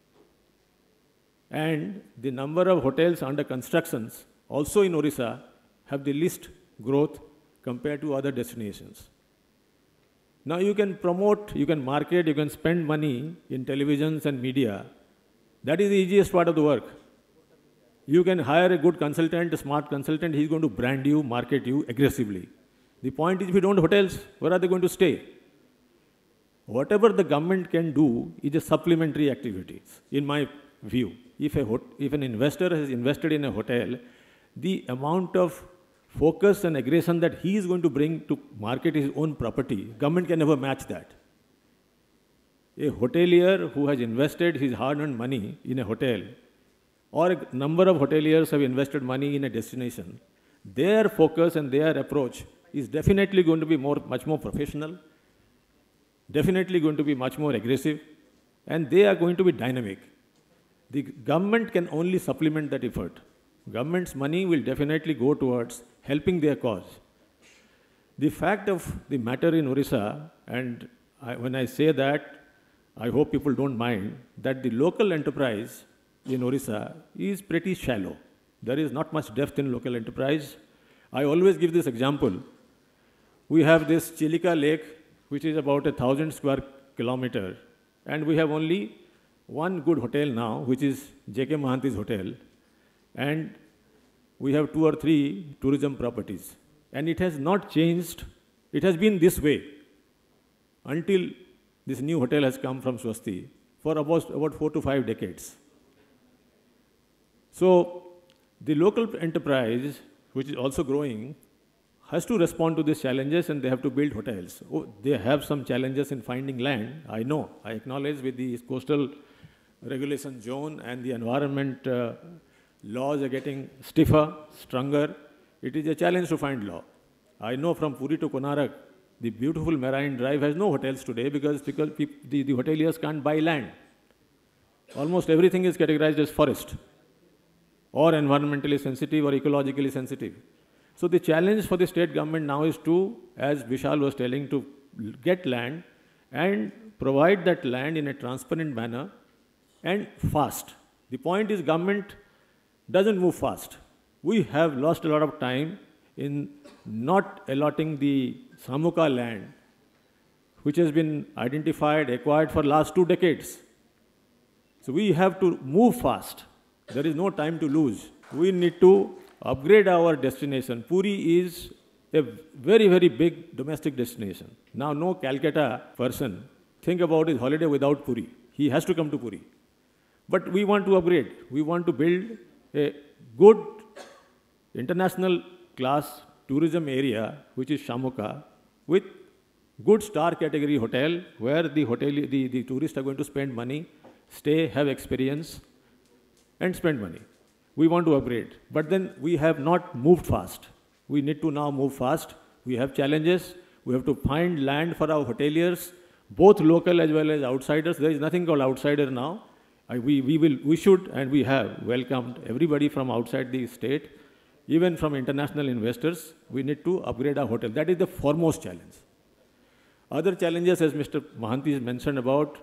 And the number of hotels under constructions also in Odisha have the least growth compared to other destinations. Now you can promote, you can market, you can spend money in televisions and media. That is the easiest part of the work. You can hire a good consultant, a smart consultant, he's going to brand you, market you aggressively. The point is, if you don't have hotels, where are they going to stay? Whatever the government can do is a supplementary activities, in my view. If an investor has invested in a hotel, the amount of focus and aggression that he is going to bring to market his own property, government can never match that. A hotelier who has invested his hard-earned money in a hotel, or a number of hoteliers have invested money in a destination, their focus and their approach is definitely going to be much more professional, definitely going to be much more aggressive, and they are going to be dynamic. The government can only supplement that effort. Government's money will definitely go towards helping their cause. The fact of the matter in Odisha, and when I say that, I hope people don't mind, that the local enterprise in Odisha is pretty shallow. There is not much depth in local enterprise. I always give this example. We have this Chilika Lake, which is about 1,000 square kilometers, and we have only one good hotel now, which is J.K. Mahanti's hotel, and we have 2 or 3 tourism properties. And it has not changed. It has been this way until this new hotel has come from Swasti for about 4 to 5 decades. So the local enterprise, which is also growing, has to respond to these challenges, and they have to build hotels. Oh, they have some challenges in finding land. I know. I acknowledge with the coastal regulation zone and the environment laws are getting stiffer, stronger. It is a challenge to find law. I know from Puri to Konarak, the beautiful Marine Drive has no hotels today because the hoteliers can't buy land. Almost everything is categorized as forest, or environmentally sensitive or ecologically sensitive. So the challenge for the state government now is to, as Vishal was telling, to get land and provide that land in a transparent manner and fast. The point is, government doesn't move fast. We have lost a lot of time in not allotting the Samanta land, which has been identified, acquired for last 2 decades. So we have to move fast. There is no time to lose. We need to upgrade our destination. Puri is a very, very big domestic destination. Now, no Calcutta person think about his holiday without Puri. He has to come to Puri. But we want to upgrade. We want to build a good international class tourism area, which is Shamuka, with good star category hotel, where the tourists are going to spend money, stay, have experience, and spend money. We want to upgrade. But then we have not moved fast. We need to now move fast. We have challenges. We have to find land for our hoteliers, both local as well as outsiders. There is nothing called outsider now. We should, and we have welcomed everybody from outside the state, even from international investors. We need to upgrade our hotel. That is the foremost challenge. Other challenges, as Mr. Mahanti has mentioned about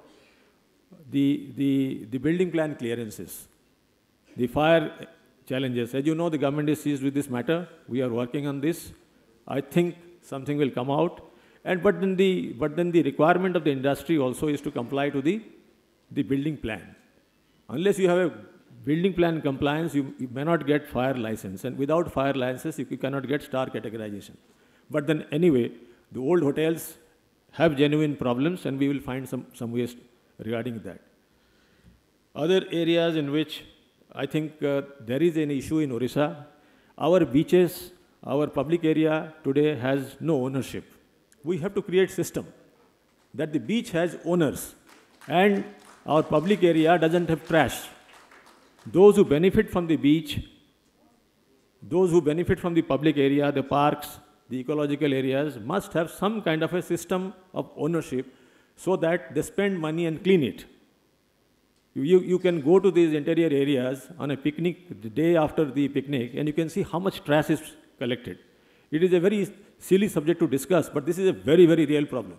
the building plan clearances, the fire challenges. As you know, the government is seized with this matter. We are working on this. I think something will come out. But then the requirement of the industry also is to comply to the building plan. Unless you have a building plan compliance, you may not get fire license. And without fire licenses, you cannot get star categorization. But then anyway, the old hotels have genuine problems, and we will find some ways regarding that. Other areas in which I think there is an issue in Odisha, our beaches, our public area today has no ownership. We have to create system that the beach has owners and our public area doesn't have trash. Those who benefit from the beach, those who benefit from the public area, the parks, the ecological areas must have some kind of a system of ownership so that they spend money and clean it. You can go to these interior areas on a picnic, the day after the picnic, and you can see how much trash is collected. It is a very silly subject to discuss, but this is a very, very real problem.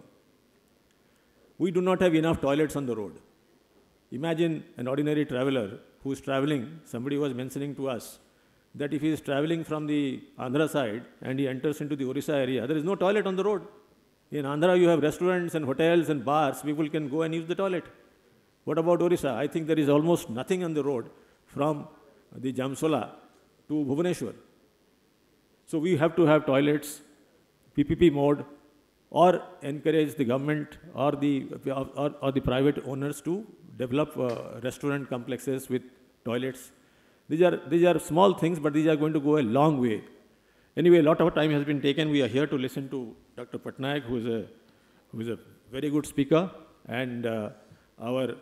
We do not have enough toilets on the road. Imagine an ordinary traveler who is traveling. Somebody was mentioning to us that if he is traveling from the Andhra side and he enters into the Odisha area, there is no toilet on the road. In Andhra, you have restaurants and hotels and bars. People can go and use the toilet. What about Odisha? I think there is almost nothing on the road from the Jamsola to Bhubaneswar. So we have to have toilets, PPP mode, or encourage the government or the private owners to develop restaurant complexes with toilets. These are small things, but these are going to go a long way. Anyway, a lot of time has been taken. We are here to listen to Dr. Patnaik, who is a very good speaker, and our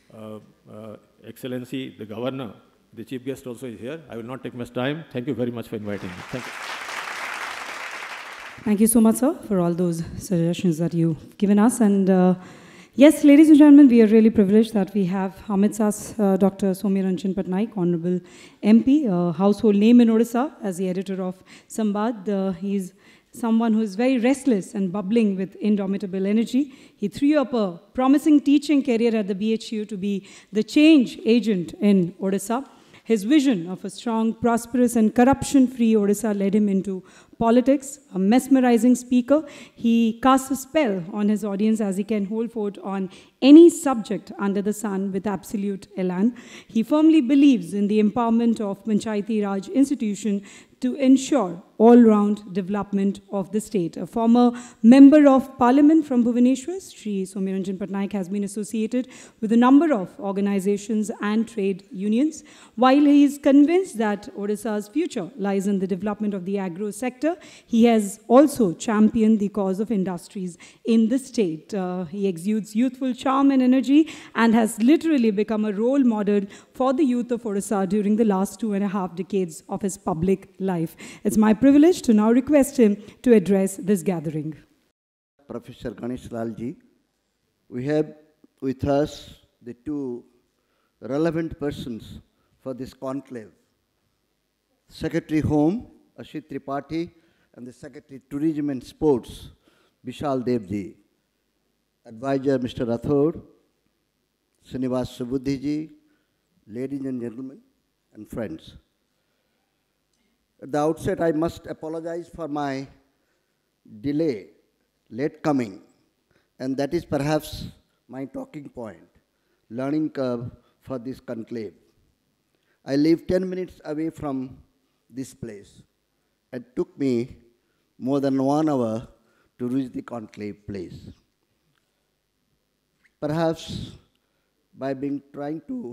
Excellency, the Governor, the Chief Guest also is here. I will not take much time. Thank you very much for inviting me. Thank you. Thank you so much, sir, for all those suggestions that you've given us. And yes, ladies and gentlemen, we are really privileged that we have amidst us Dr. Soumyaranjan Patnaik, Honorable MP, a household name in Odisha as the editor of Sambad. He's someone who is very restless and bubbling with indomitable energy. He threw up a promising teaching career at the BHU to be the change agent in Odisha. His vision of a strong, prosperous, and corruption-free Odisha led him into politics. A mesmerizing speaker, he casts a spell on his audience as he can hold forth on any subject under the sun with absolute elan. He firmly believes in the empowerment of Panchayati Raj institution to ensure all-round development of the state. A former member of parliament from Bhubaneswar, Sri Soumyaranjan Patnaik has been associated with a number of organizations and trade unions. While he is convinced that Odisha's future lies in the development of the agro sector, he has also championed the cause of industries in the state. He exudes youthful charm and energy and has literally become a role model for the youth of Odisha during the last 2.5 decades of his public life. It's my privilege to now request him to address this gathering. Professor Ganesh Lalji, we have with us the two relevant persons for this conclave. Secretary Home, Ashit Tripathi, and the Secretary Tourism and Sports, Vishal Devji. Advisor, Mr. Rathod, Srinivas Subudhiji, ladies and gentlemen, and friends. At the outset, I must apologize for my delay, late coming, and that is perhaps my talking point, learning curve for this conclave. I live 10 minutes away from this place. It took me more than 1 hour to reach the conclave place. Perhaps by trying to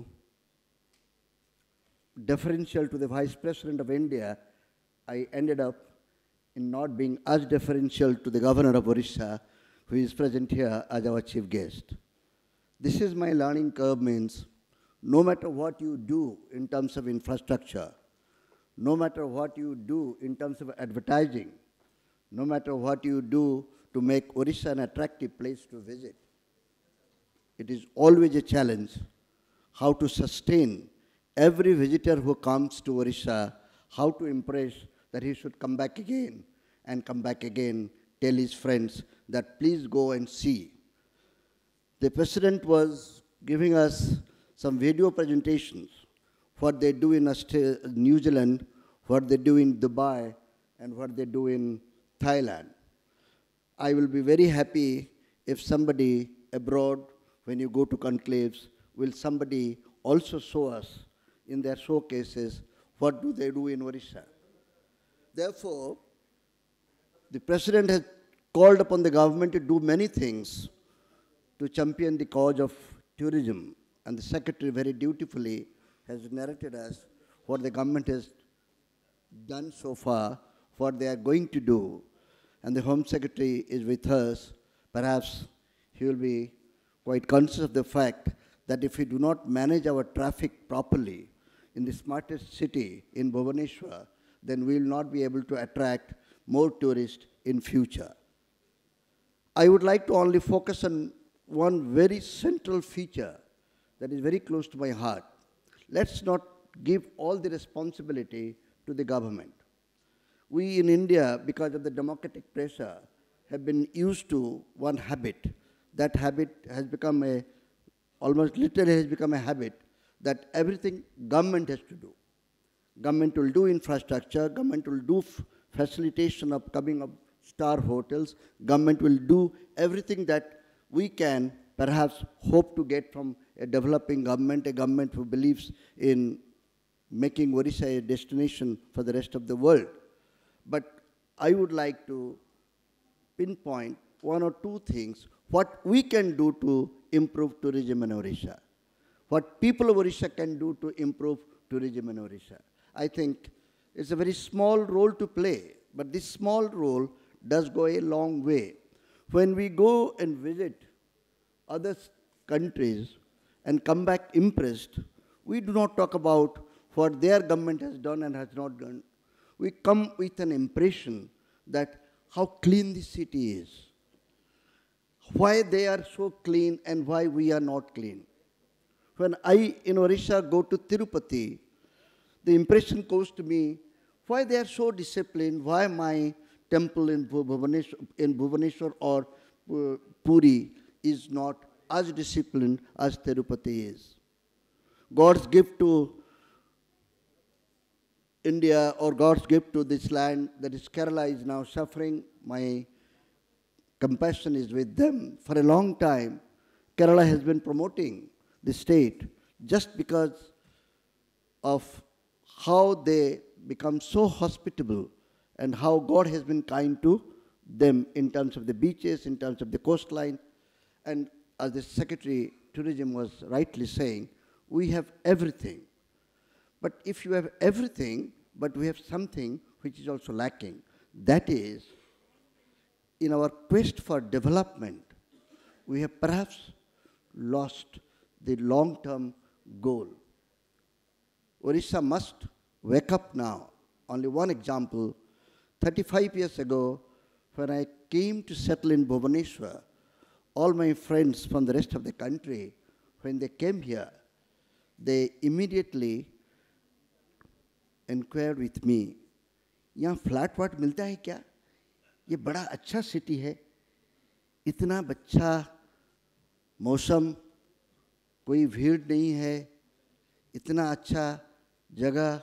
deferential to the Vice President of India, I ended up in not being as deferential to the Governor of Odisha, who is present here as our chief guest. This is my learning curve, means no matter what you do in terms of infrastructure, no matter what you do in terms of advertising, no matter what you do to make Odisha an attractive place to visit, it is always a challenge how to sustain every visitor who comes to Odisha, how to impress that he should come back again and come back again, tell his friends that please go and see. The President was giving us some video presentations, what they do in New Zealand, what they do in Dubai, and what they do in Thailand. I will be very happy if somebody abroad, when you go to conclaves, will somebody also show us in their showcases what do they do in Odisha. Therefore, the President has called upon the government to do many things to champion the cause of tourism, and the Secretary very dutifully has narrated us what the government has done so far, what they are going to do, and the Home Secretary is with us. Perhaps he will be quite conscious of the fact that if we do not manage our traffic properly in the smartest city in Bhubaneswar, then we will not be able to attract more tourists in future. I would like to only focus on one very central feature that is very close to my heart. Let's not give all the responsibility to the government. We in India, because of the democratic pressure, have been used to one habit. That habit has become almost literally has become a habit that everything government has to do. Government will do infrastructure, government will do facilitation of coming of star hotels, government will do everything that we can perhaps hope to get from a developing government, a government who believes in making Odisha a destination for the rest of the world. But I would like to pinpoint one or two things, what we can do to improve tourism in Odisha, what people of Odisha can do to improve tourism in Odisha. I think it's a very small role to play, but this small role does go a long way. When we go and visit other countries and come back impressed, we do not talk about what their government has done and has not done. We come with an impression that how clean this city is, why they are so clean and why we are not clean. When I in Odisha go to Tirupati, the impression goes to me, why they are so disciplined, why my temple in Bhubaneswar or Puri is not as disciplined as Tirupati is. God's gift to India or God's gift to this land, that is Kerala, is now suffering. My compassion is with them. For a long time, Kerala has been promoting the state just because of how they become so hospitable and how God has been kind to them in terms of the beaches, in terms of the coastline. And as the Secretary Tourism was rightly saying, we have everything. But if you have everything, but we have something which is also lacking, that is, in our quest for development, we have perhaps lost the long-term goal. Odisha must wake up now. Only one example, 35 years ago, when I came to settle in Bhubaneswar, all my friends from the rest of the country, when they came here, they immediately inquired with me, यहाँ flat वाट मिलता है क्या? ये बड़ा अच्छा city है, इतना अच्छा मौसम, कोई भीड़ नहीं है, इतना अच्छा जगह,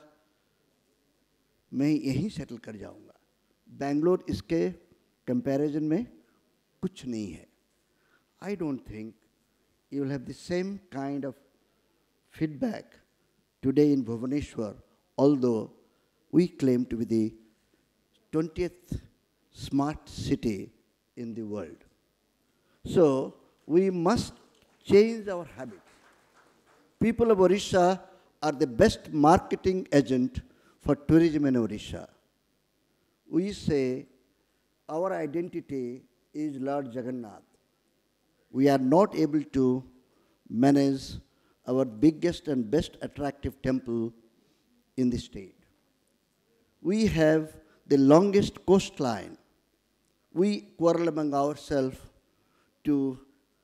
मैं यहीं सेटल कर जाऊंगा. बेंगलोर इसके कंपैरिजन में कुछ नहीं है. I don't think you will have the same kind of feedback today in Bhubaneswar, although we claim to be the 20th smart city in the world. So we must change our habits. People of Odisha are the best marketing agent for tourism in Odisha. We say our identity is Lord Jagannath. We are not able to manage our biggest and best attractive temple in the state. We have the longest coastline. We quarrel among ourselves to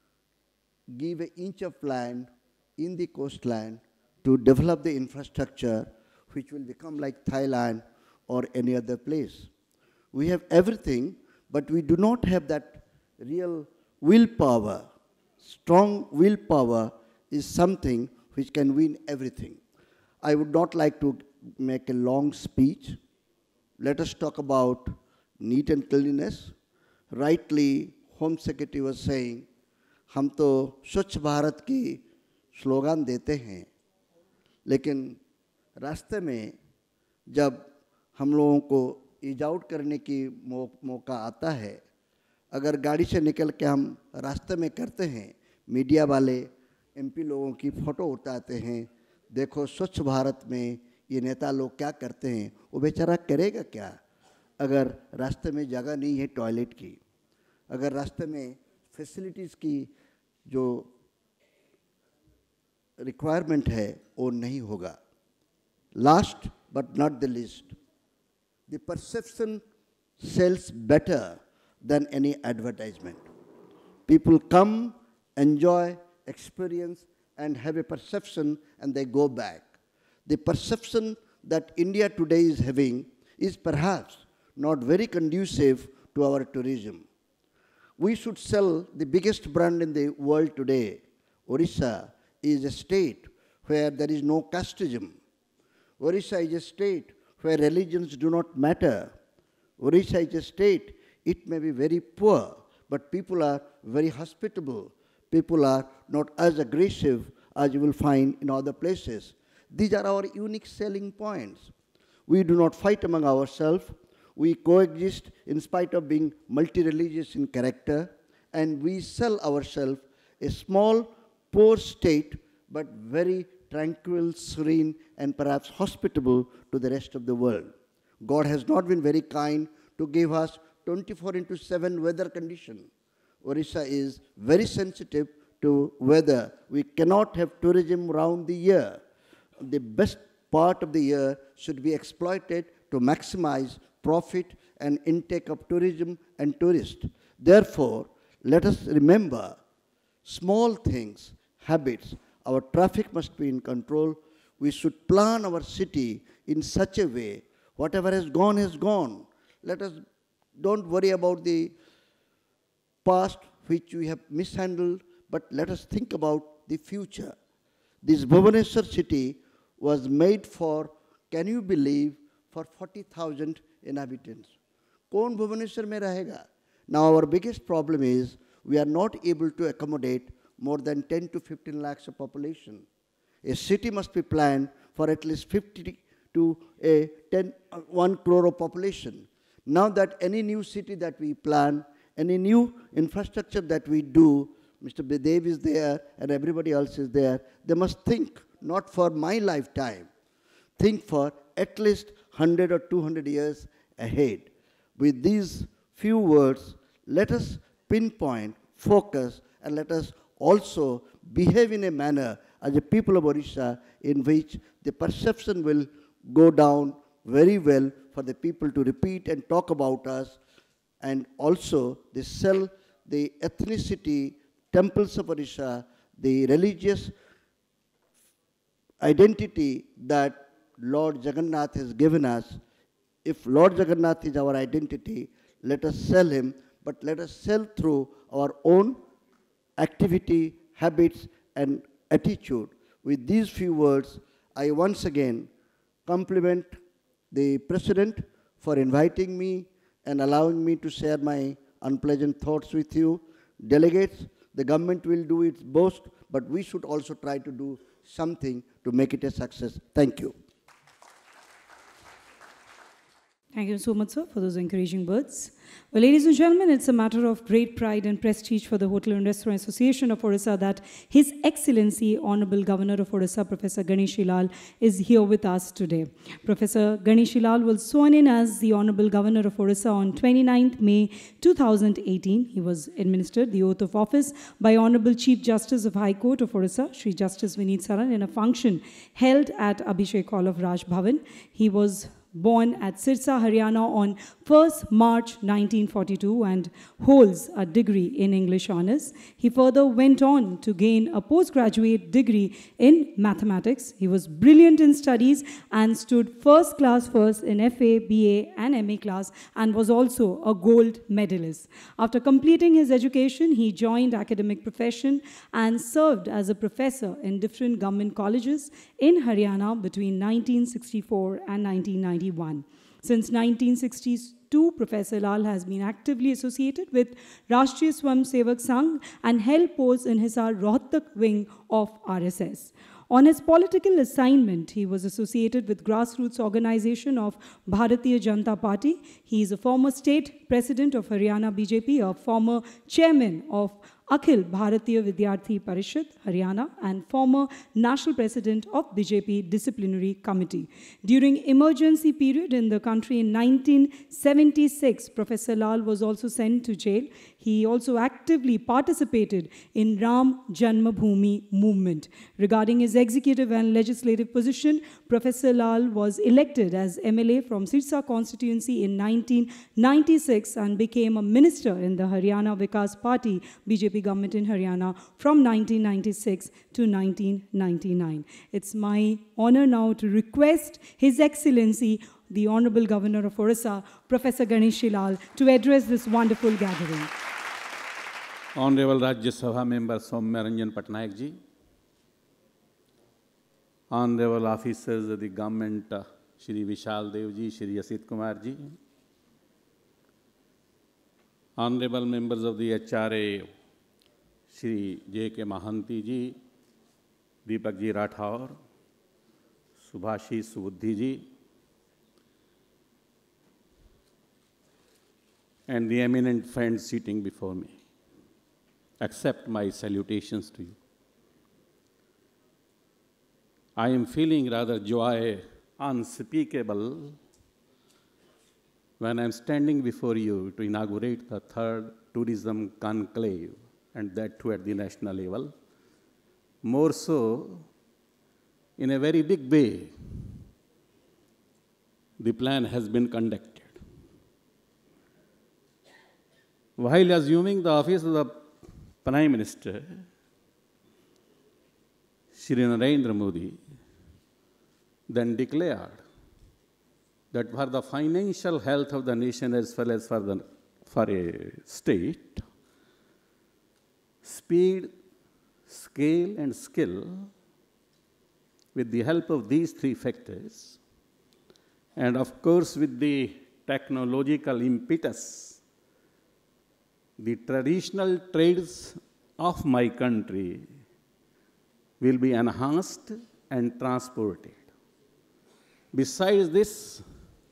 give an inch of land in the coastline to develop the infrastructure which will become like Thailand or any other place. We have everything, but we do not have that real willpower. Strong willpower is something which can win everything. I would not like to make a long speech. Let us talk about neat and cleanliness. Rightly, Home Secretary was saying, हम तो स्वच्छ भारत की slogan देते हैं, लेकिन रास्ते में जब हम लोगों को ईज आउट करने की मौका आता है, अगर गाड़ी से निकल के हम रास्ते में करते हैं, मीडिया वाले, एमपी लोगों की फ़ोटो उतारते हैं, देखो स्वच्छ भारत में ये नेता लोग क्या करते हैं, वो बेचारा करेगा क्या अगर रास्ते में जगह नहीं है टॉयलेट की, अगर रास्ते में फैसिलिटीज़ की जो रिक्वायरमेंट है वो नहीं होगा. Last but not the least, the perception sells better than any advertisement. People come, enjoy, experience, and have a perception, and they go back. The perception that India today is having is perhaps not very conducive to our tourism. We should sell the biggest brand in the world today. Odisha is a state where there is no casteism. Odisha is a state where religions do not matter. Odisha is a state, it may be very poor, but people are very hospitable. People are not as aggressive as you will find in other places. These are our unique selling points. We do not fight among ourselves. We coexist in spite of being multi-religious in character, and we sell ourselves a small, poor state, but very tranquil, serene, and perhaps hospitable to the rest of the world. God has not been very kind to give us 24/7 weather condition. Odisha is very sensitive to weather. We cannot have tourism around the year. The best part of the year should be exploited to maximize profit and intake of tourism and tourists. Therefore, let us remember small things, habits. Our traffic must be in control. We should plan our city in such a way, whatever has gone has gone. Let us don't worry about the past which we have mishandled, but let us think about the future. This Bhubaneswar city was made for, can you believe, for 40,000 inhabitants. Kaun Bhubaneswar mein rahega? Now our biggest problem is we are not able to accommodate more than 10 to 15 lakhs of population. A city must be planned for at least 50 to 1 crore of population. Now that any new city that we plan, any new infrastructure that we do, Mr. Bidev is there and everybody else is there, they must think not for my lifetime, think for at least 100 or 200 years ahead. With these few words, let us pinpoint, focus, and let us also behave in a manner as a people of Odisha in which the perception will go down very well for the people to repeat and talk about us, and also they sell the ethnicity, temples of Odisha, the religious identity that Lord Jagannath has given us. If Lord Jagannath is our identity, let us sell him, but let us sell through our own activity, habits, and attitude. With these few words, I once again compliment the President for inviting me and allowing me to share my unpleasant thoughts with you. Delegates, the government will do its best, but we should also try to do something to make it a success. Thank you. Thank you so much, sir, for those encouraging words. Well, ladies and gentlemen, it's a matter of great pride and prestige for the Hotel and Restaurant Association of Odisha that His Excellency, Honorable Governor of Odisha, Professor Ganeshilal, is here with us today. Professor Ganeshilal was sworn in as the Honorable Governor of Odisha on 29th May 2018. He was administered the oath of office by Honorable Chief Justice of High Court of Odisha, Shri Justice Vineet Saran, in a function held at Abhishek Hall of Raj Bhavan. He was born at Sirsa, Haryana on 1st March 1942 and holds a degree in English Honours. He further went on to gain a postgraduate degree in mathematics. He was brilliant in studies and stood first class first in FA, BA and MA class and was also a gold medalist. After completing his education, he joined academic profession and served as a professor in different government colleges in Haryana between 1964 and 1991. Since 1962, Professor Lal has been actively associated with Rashtriya Swayamsevak Sangh and held posts in Hisar Rohtak wing of RSS. On his political assignment, he was associated with grassroots organization of Bharatiya Janata Party. He is a former state president of Haryana BJP, a former chairman of Akhil Bharatiya Vidyarthi Parishad, Haryana, and former National President of BJP Disciplinary Committee. During emergency period in the country in 1976, Professor Lal was also sent to jail. He also actively participated in Ram Janmabhoomi movement. Regarding his executive and legislative position, Professor Lal was elected as MLA from Sirsa constituency in 1996 and became a minister in the Haryana Vikas Party BJP government in Haryana from 1996 to 1999. It's my honor now to request His Excellency, the Honorable Governor of Odisha, Professor Ganeshi Lal, to address this wonderful gathering. Honorable Rajya Sabha Member Soumya Ranjan Patnaik ji, Honorable Officers of the Government, Shri Vishal Dev ji, Shri Asit Kumar ji, Honorable Members of the HRAO, Shri J.K. Mahanti ji, Deepak ji Rathaur, Subhashi Subudhi ji, and the eminent friends sitting before me. Accept my salutations to you. I am feeling rather joy unspeakable when I am standing before you to inaugurate the third tourism conclave, and that too at the national level. More so, in a very big way, the plan has been conducted. While assuming the office of the Prime Minister, Shri Narendra Modi then declared that for the financial health of the nation as well as for a state, speed, scale, and skill, with the help of these three factors, and of course with the technological impetus, the traditional trades of my country will be enhanced and transported. Besides this,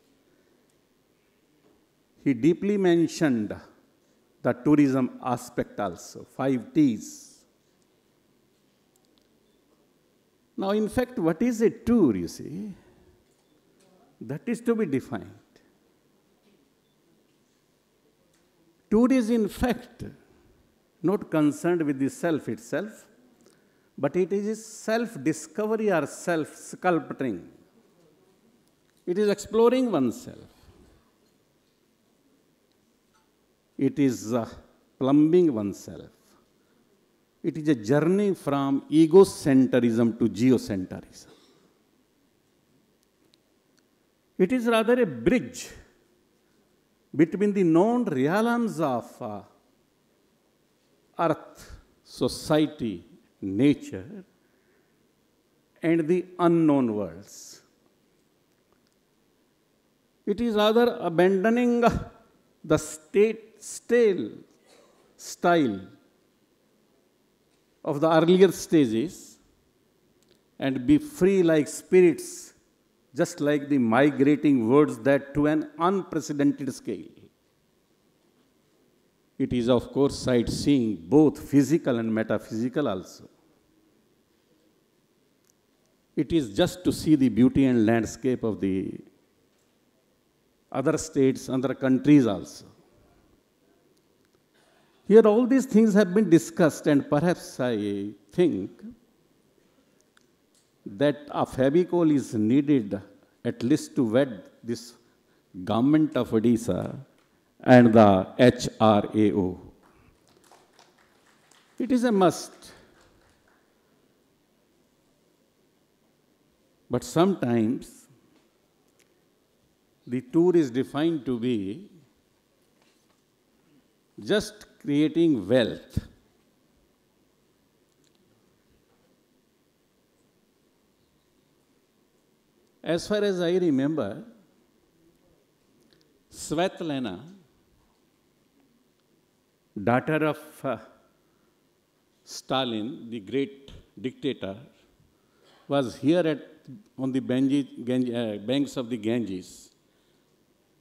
he deeply mentioned the tourism aspect also, 5 T's. Now, in fact, what is a tour, you see? That is to be defined. Tour is, in fact, not concerned with the self itself, but it is self-discovery or self-sculpting. It is exploring oneself. It is plumbing oneself. It is a journey from egocentrism to geocentrism. It is rather a bridge between the known realms of earth, society, nature, and the unknown worlds. It is rather abandoning the stale style of the earlier stages and be free like spirits, just like the migrating words, that to an unprecedented scale. It is, of course, sightseeing, both physical and metaphysical also. It is just to see the beauty and landscape of the other states, other countries also. Here all these things have been discussed, and perhaps I think that a Fabicol is needed at least to wed this government of Odisha and the HRAO. It is a must. But sometimes the tour is defined to be just creating wealth. As far as I remember, Svetlana, daughter of Stalin, the great dictator, was here on the banks of the Ganges,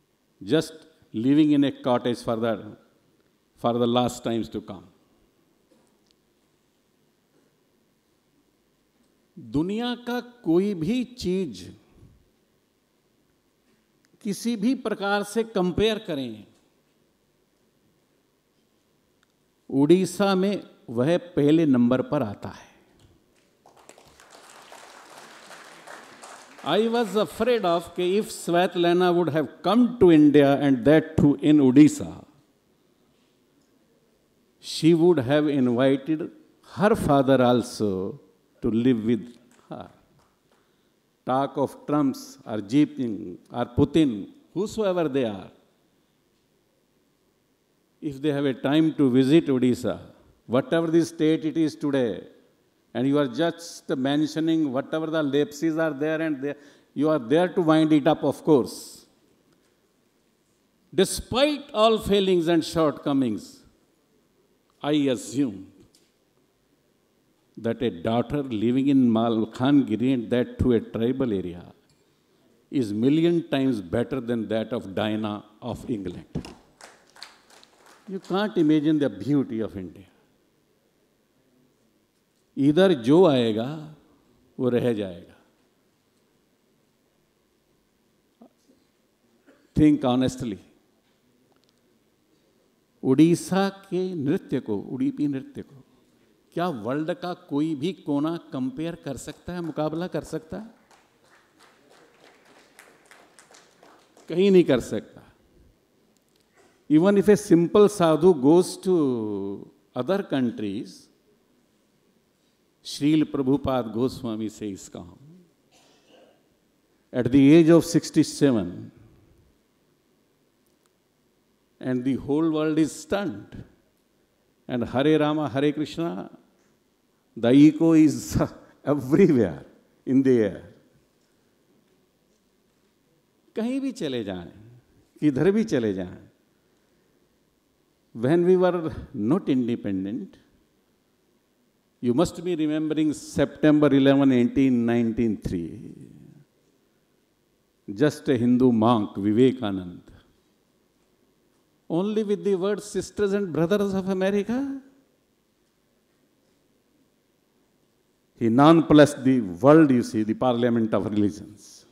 just living in a cottage for the last times to come. दुनिया का कोई भी चीज किसी भी प्रकार से compare करें, उड़ीसा में वह पहले नंबर पर आता है। I was afraid of कि if Svetlana would have come to India and that too in Odisha, she would have invited her father also to live with her. Talk of Trumps or Jinping or Putin, whosoever they are, if they have a time to visit Odisha, whatever the state it is today, and you are just mentioning whatever the lapses are there and there, you are there to wind it up, of course. Despite all failings and shortcomings, I assume that a daughter living in Malkangiri, and that to a tribal area, is million times better than that of Diana of England. You can't imagine the beauty of India. इधर जो आएगा वो रह जाएगा. Think honestly. Orissa के नृत्य को, उड़ीपी नृत्य को क्या वर्ल्ड का कोई भी कोना कंपेयर कर सकता है, मुकाबला कर सकता है? कहीं नहीं कर सकता. Even if a simple sadhu goes to other countries, Srila Prabhupada Goswami says, at the age of 67, and the whole world is stunned, and Hare Rama, Hare Krishna, the echo is everywhere in the air. कहीं भी चले जाएं, किधर भी चले जाएं. When we were not independent, you must be remembering September 11, 1993. Just a Hindu monk, Vivekanand, only with the words sisters and brothers of America, he nonplussed the world, you see, the parliament of religions.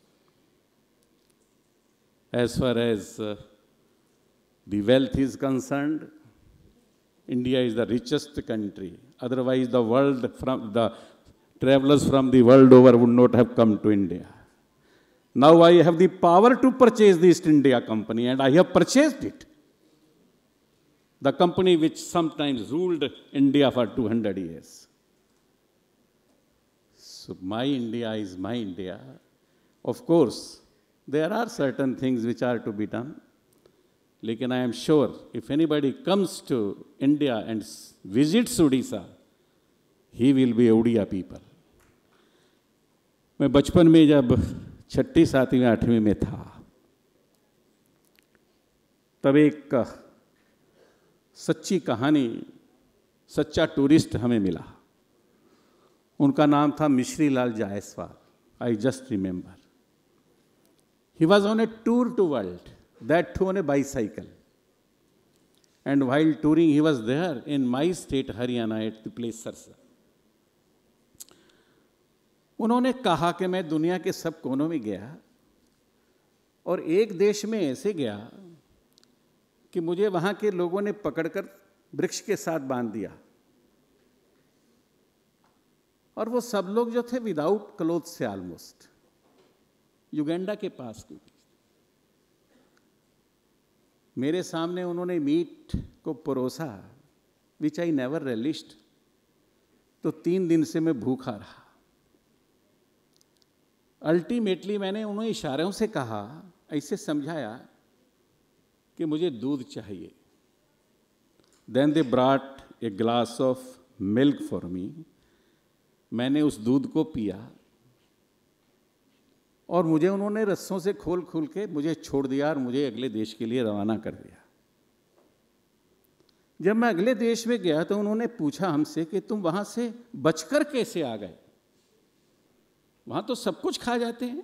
As far as the wealth is concerned, India is the richest country. Otherwise, the world, the travelers from the world over would not have come to India. Now I have the power to purchase the East India Company, and I have purchased it. The company which sometimes ruled India for 200 years. So my India is my India. Of course, there are certain things which are to be done. Lekin I am sure if anybody comes to India and visits Odisha, he will be Odia people. मैं बचपन में जब 6ठी 7वीं 8वीं में था, तब एक सच्ची कहानी, सच्चा टूरिस्ट हमें मिला. उनका नाम था Mishri Lal Jaiswal. I just remember. He was on a tour to world. That too on a bicycle. And while touring, he was there in my state, Haryana, at the place Sarsa. उन्होंने कहा कि मैं दुनिया के सब कोनों में गया और एक देश में ऐसे गया कि मुझे वहाँ के लोगों ने पकड़कर वृक्ष के साथ बांध दिया. और वो सब लोग जो थे विदाउट क्लोथ से ऑलमोस्ट, युगांडा के पास कोई. मेरे सामने उन्होंने मीट को परोसा, विच आई नेवर रेलिश्ड. तो 3 दिन से मैं भूखा रहा. अल्टीमेटली मैंने उन्हें इशारों से कहा, ऐसे समझाया कि मुझे दूध चाहिए. Then they brought a glass of milk for me. मैंने उस दूध को पिया और मुझे उन्होंने रस्सों से खोल खोल के मुझे छोड़ दिया और मुझे अगले देश के लिए रवाना कर दिया. जब मैं अगले देश में गया तो उन्होंने पूछा हमसे कि तुम वहाँ से बचकर कैसे आ गए, वहाँ तो सब कुछ खा जाते हैं.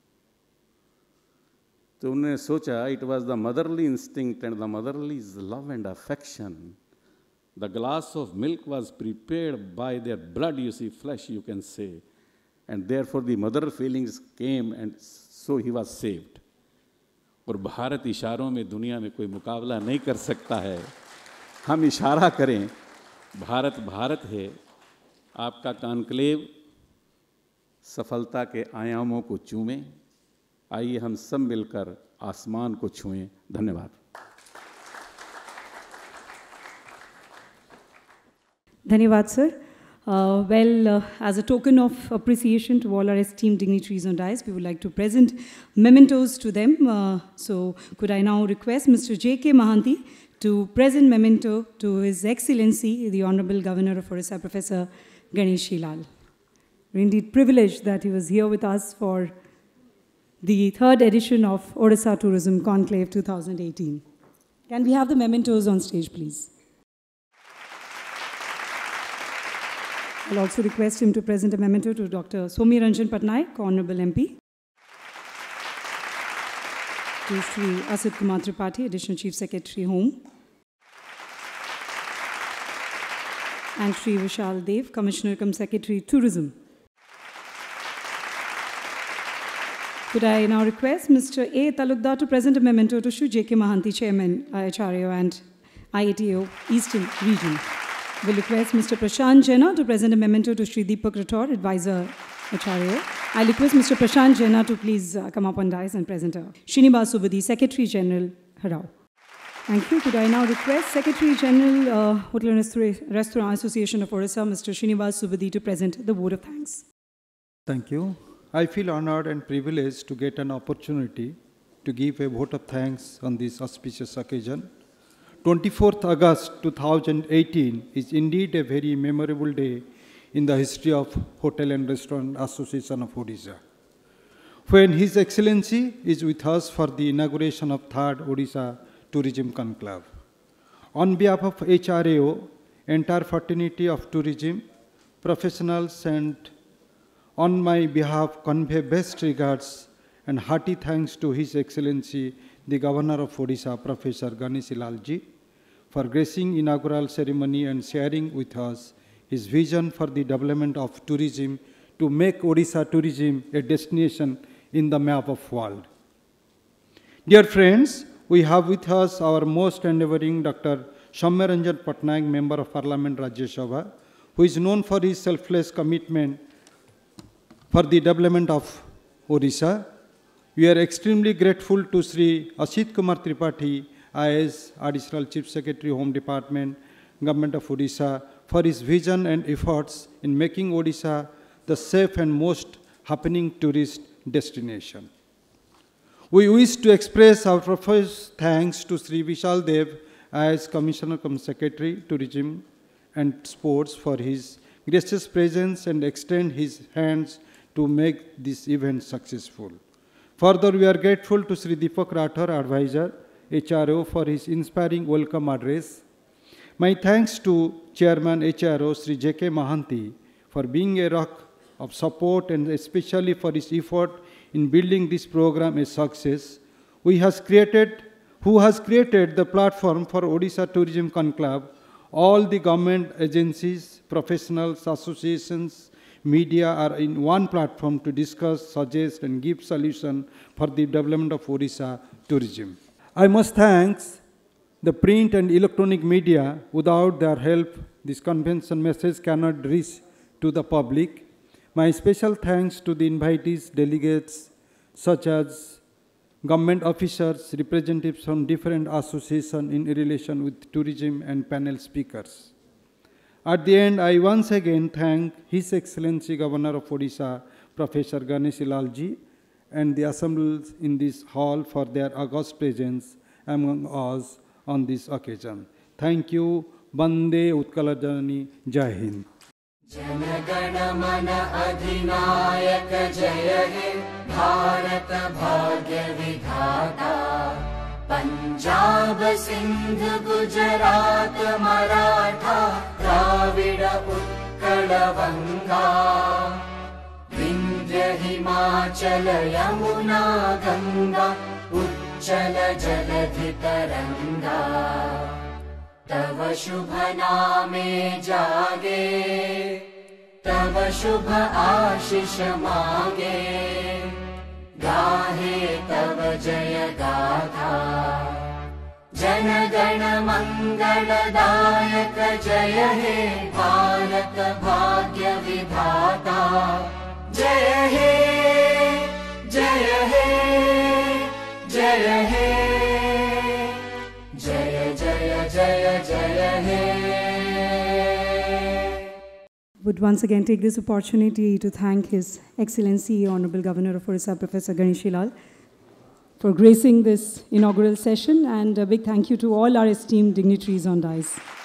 तो उन्होंने सोचा, it was the motherly instinct and the motherly love and affection The glass of milk was prepared by their blood, you see, flesh, you can say. And therefore the mother feelings came, and so he was saved. और भारत इशारों में दुनिया में कोई मुकाबला नहीं कर सकता है. हम इशारा करें, भारत भारत है. आपका कॉन्क्लेव सफलता के आयामों को चूमें. आइए हम सब मिलकर आसमान को छुएं. धन्यवाद. Dhanyavad, sir. As a token of appreciation to all our esteemed dignitaries on dais, we would like to present mementos to them. So could I now request Mr. J.K. Mahanti to present memento to His Excellency, the Honorable Governor of Odisha, Professor Ganesh Lal. We're indeed privileged that he was here with us for the 3rd edition of Odisha Tourism Conclave 2018. Can we have the mementos on stage, please? I'll also request him to present a memento to Dr. Somi Ranjan Patnaik, Honorable MP. To Sri Asit Kumar Tripathi, Additional Chief Secretary, Home. And Sri Vishal Dev, Commissioner cum Secretary, Tourism. Could I now request Mr. A. Talukdar to present a memento to Sri J.K. Mahanti, Chairman, HRAO and IATO Eastern Region. We'll request Mr. Prashant Jena to present a memento to Sri Deepak Rathore, Advisor, HRAO. I'll request Mr. Prashant Jena to please come up on dais and present a Srinivas Subudhi, Secretary General, HRAO. Thank you. Could I now request Secretary General, Hotel and Restaurant Association of Odisha, Mr. Srinivas Subudhi, to present the vote of thanks. Thank you. I feel honored and privileged to get an opportunity to give a vote of thanks on this auspicious occasion. 24th August 2018 is indeed a very memorable day in the history of Hotel and Restaurant Association of Odisha, when His Excellency is with us for the inauguration of 3rd Odisha Tourism Conclave. On behalf of HRAO, entire fraternity of tourism, professionals, and on my behalf convey best regards and hearty thanks to His Excellency, the Governor of Odisha, Professor Ganesh Lal ji, for gracing inaugural ceremony and sharing with us his vision for the development of tourism to make Odisha tourism a destination in the map of world. Dear friends, we have with us our most endeavoring Dr. Soumi Ranjan Patnaik, Member of Parliament, Rajya Sabha, who is known for his selfless commitment for the development of Odisha. We are extremely grateful to Sri Asit Kumar Tripathi, IAS, Additional Chief Secretary, Home Department, Government of Odisha, for his vision and efforts in making Odisha the safe and most happening tourist destination. We wish to express our profuse thanks to Sri Vishal Dev, IAS Commissioner cum Secretary, Tourism and Sports, for his gracious presence and extend his hands to make this event successful. Further, we are grateful to Sri Deepak Rathore, Advisor, HRAO, for his inspiring welcome address. My thanks to Chairman HRAO, Sri J.K. Mahanti, for being a rock of support and especially for his effort in building this program a success, who has created the platform for Odisha Tourism Conclave. All the government agencies, professionals, associations, media are in one platform to discuss, suggest, and give solutions for the development of Odisha tourism. I must thank the print and electronic media. Without their help, this convention message cannot reach to the public. My special thanks to the invitees, delegates, such as government officers, representatives from different associations in relation with tourism, and panel speakers. At the end, I once again thank His Excellency Governor of Odisha, Professor Ganesh Lal ji, and the assembled in this hall for their august presence among us on this occasion. Thank you. Bande Utkala Janani. Jai Hind. Janagana Mana Adhinayak Jaya He, Bharat Bhagya Vidhata, Punjab Sindh Gujarat Maratha, Dravida Utkala Vanga, Vindhya Himachala Yamuna Ganga, Uchala Jaladhi Taranga, तव शुभ नामे जागे, तव शुभ आशीष मागे, गाहे तव जय गाथा। जन गण मंगलदायक जय हे भारत भाग्य विधाता। जय हे जय हे जय हे, जय जय जय जय हे। Would once again take this opportunity to thank His Excellency Honorable Governor of Odisha, Professor Ganeshilal, for gracing this inaugural session, and a big thank you to all our esteemed dignitaries on dais.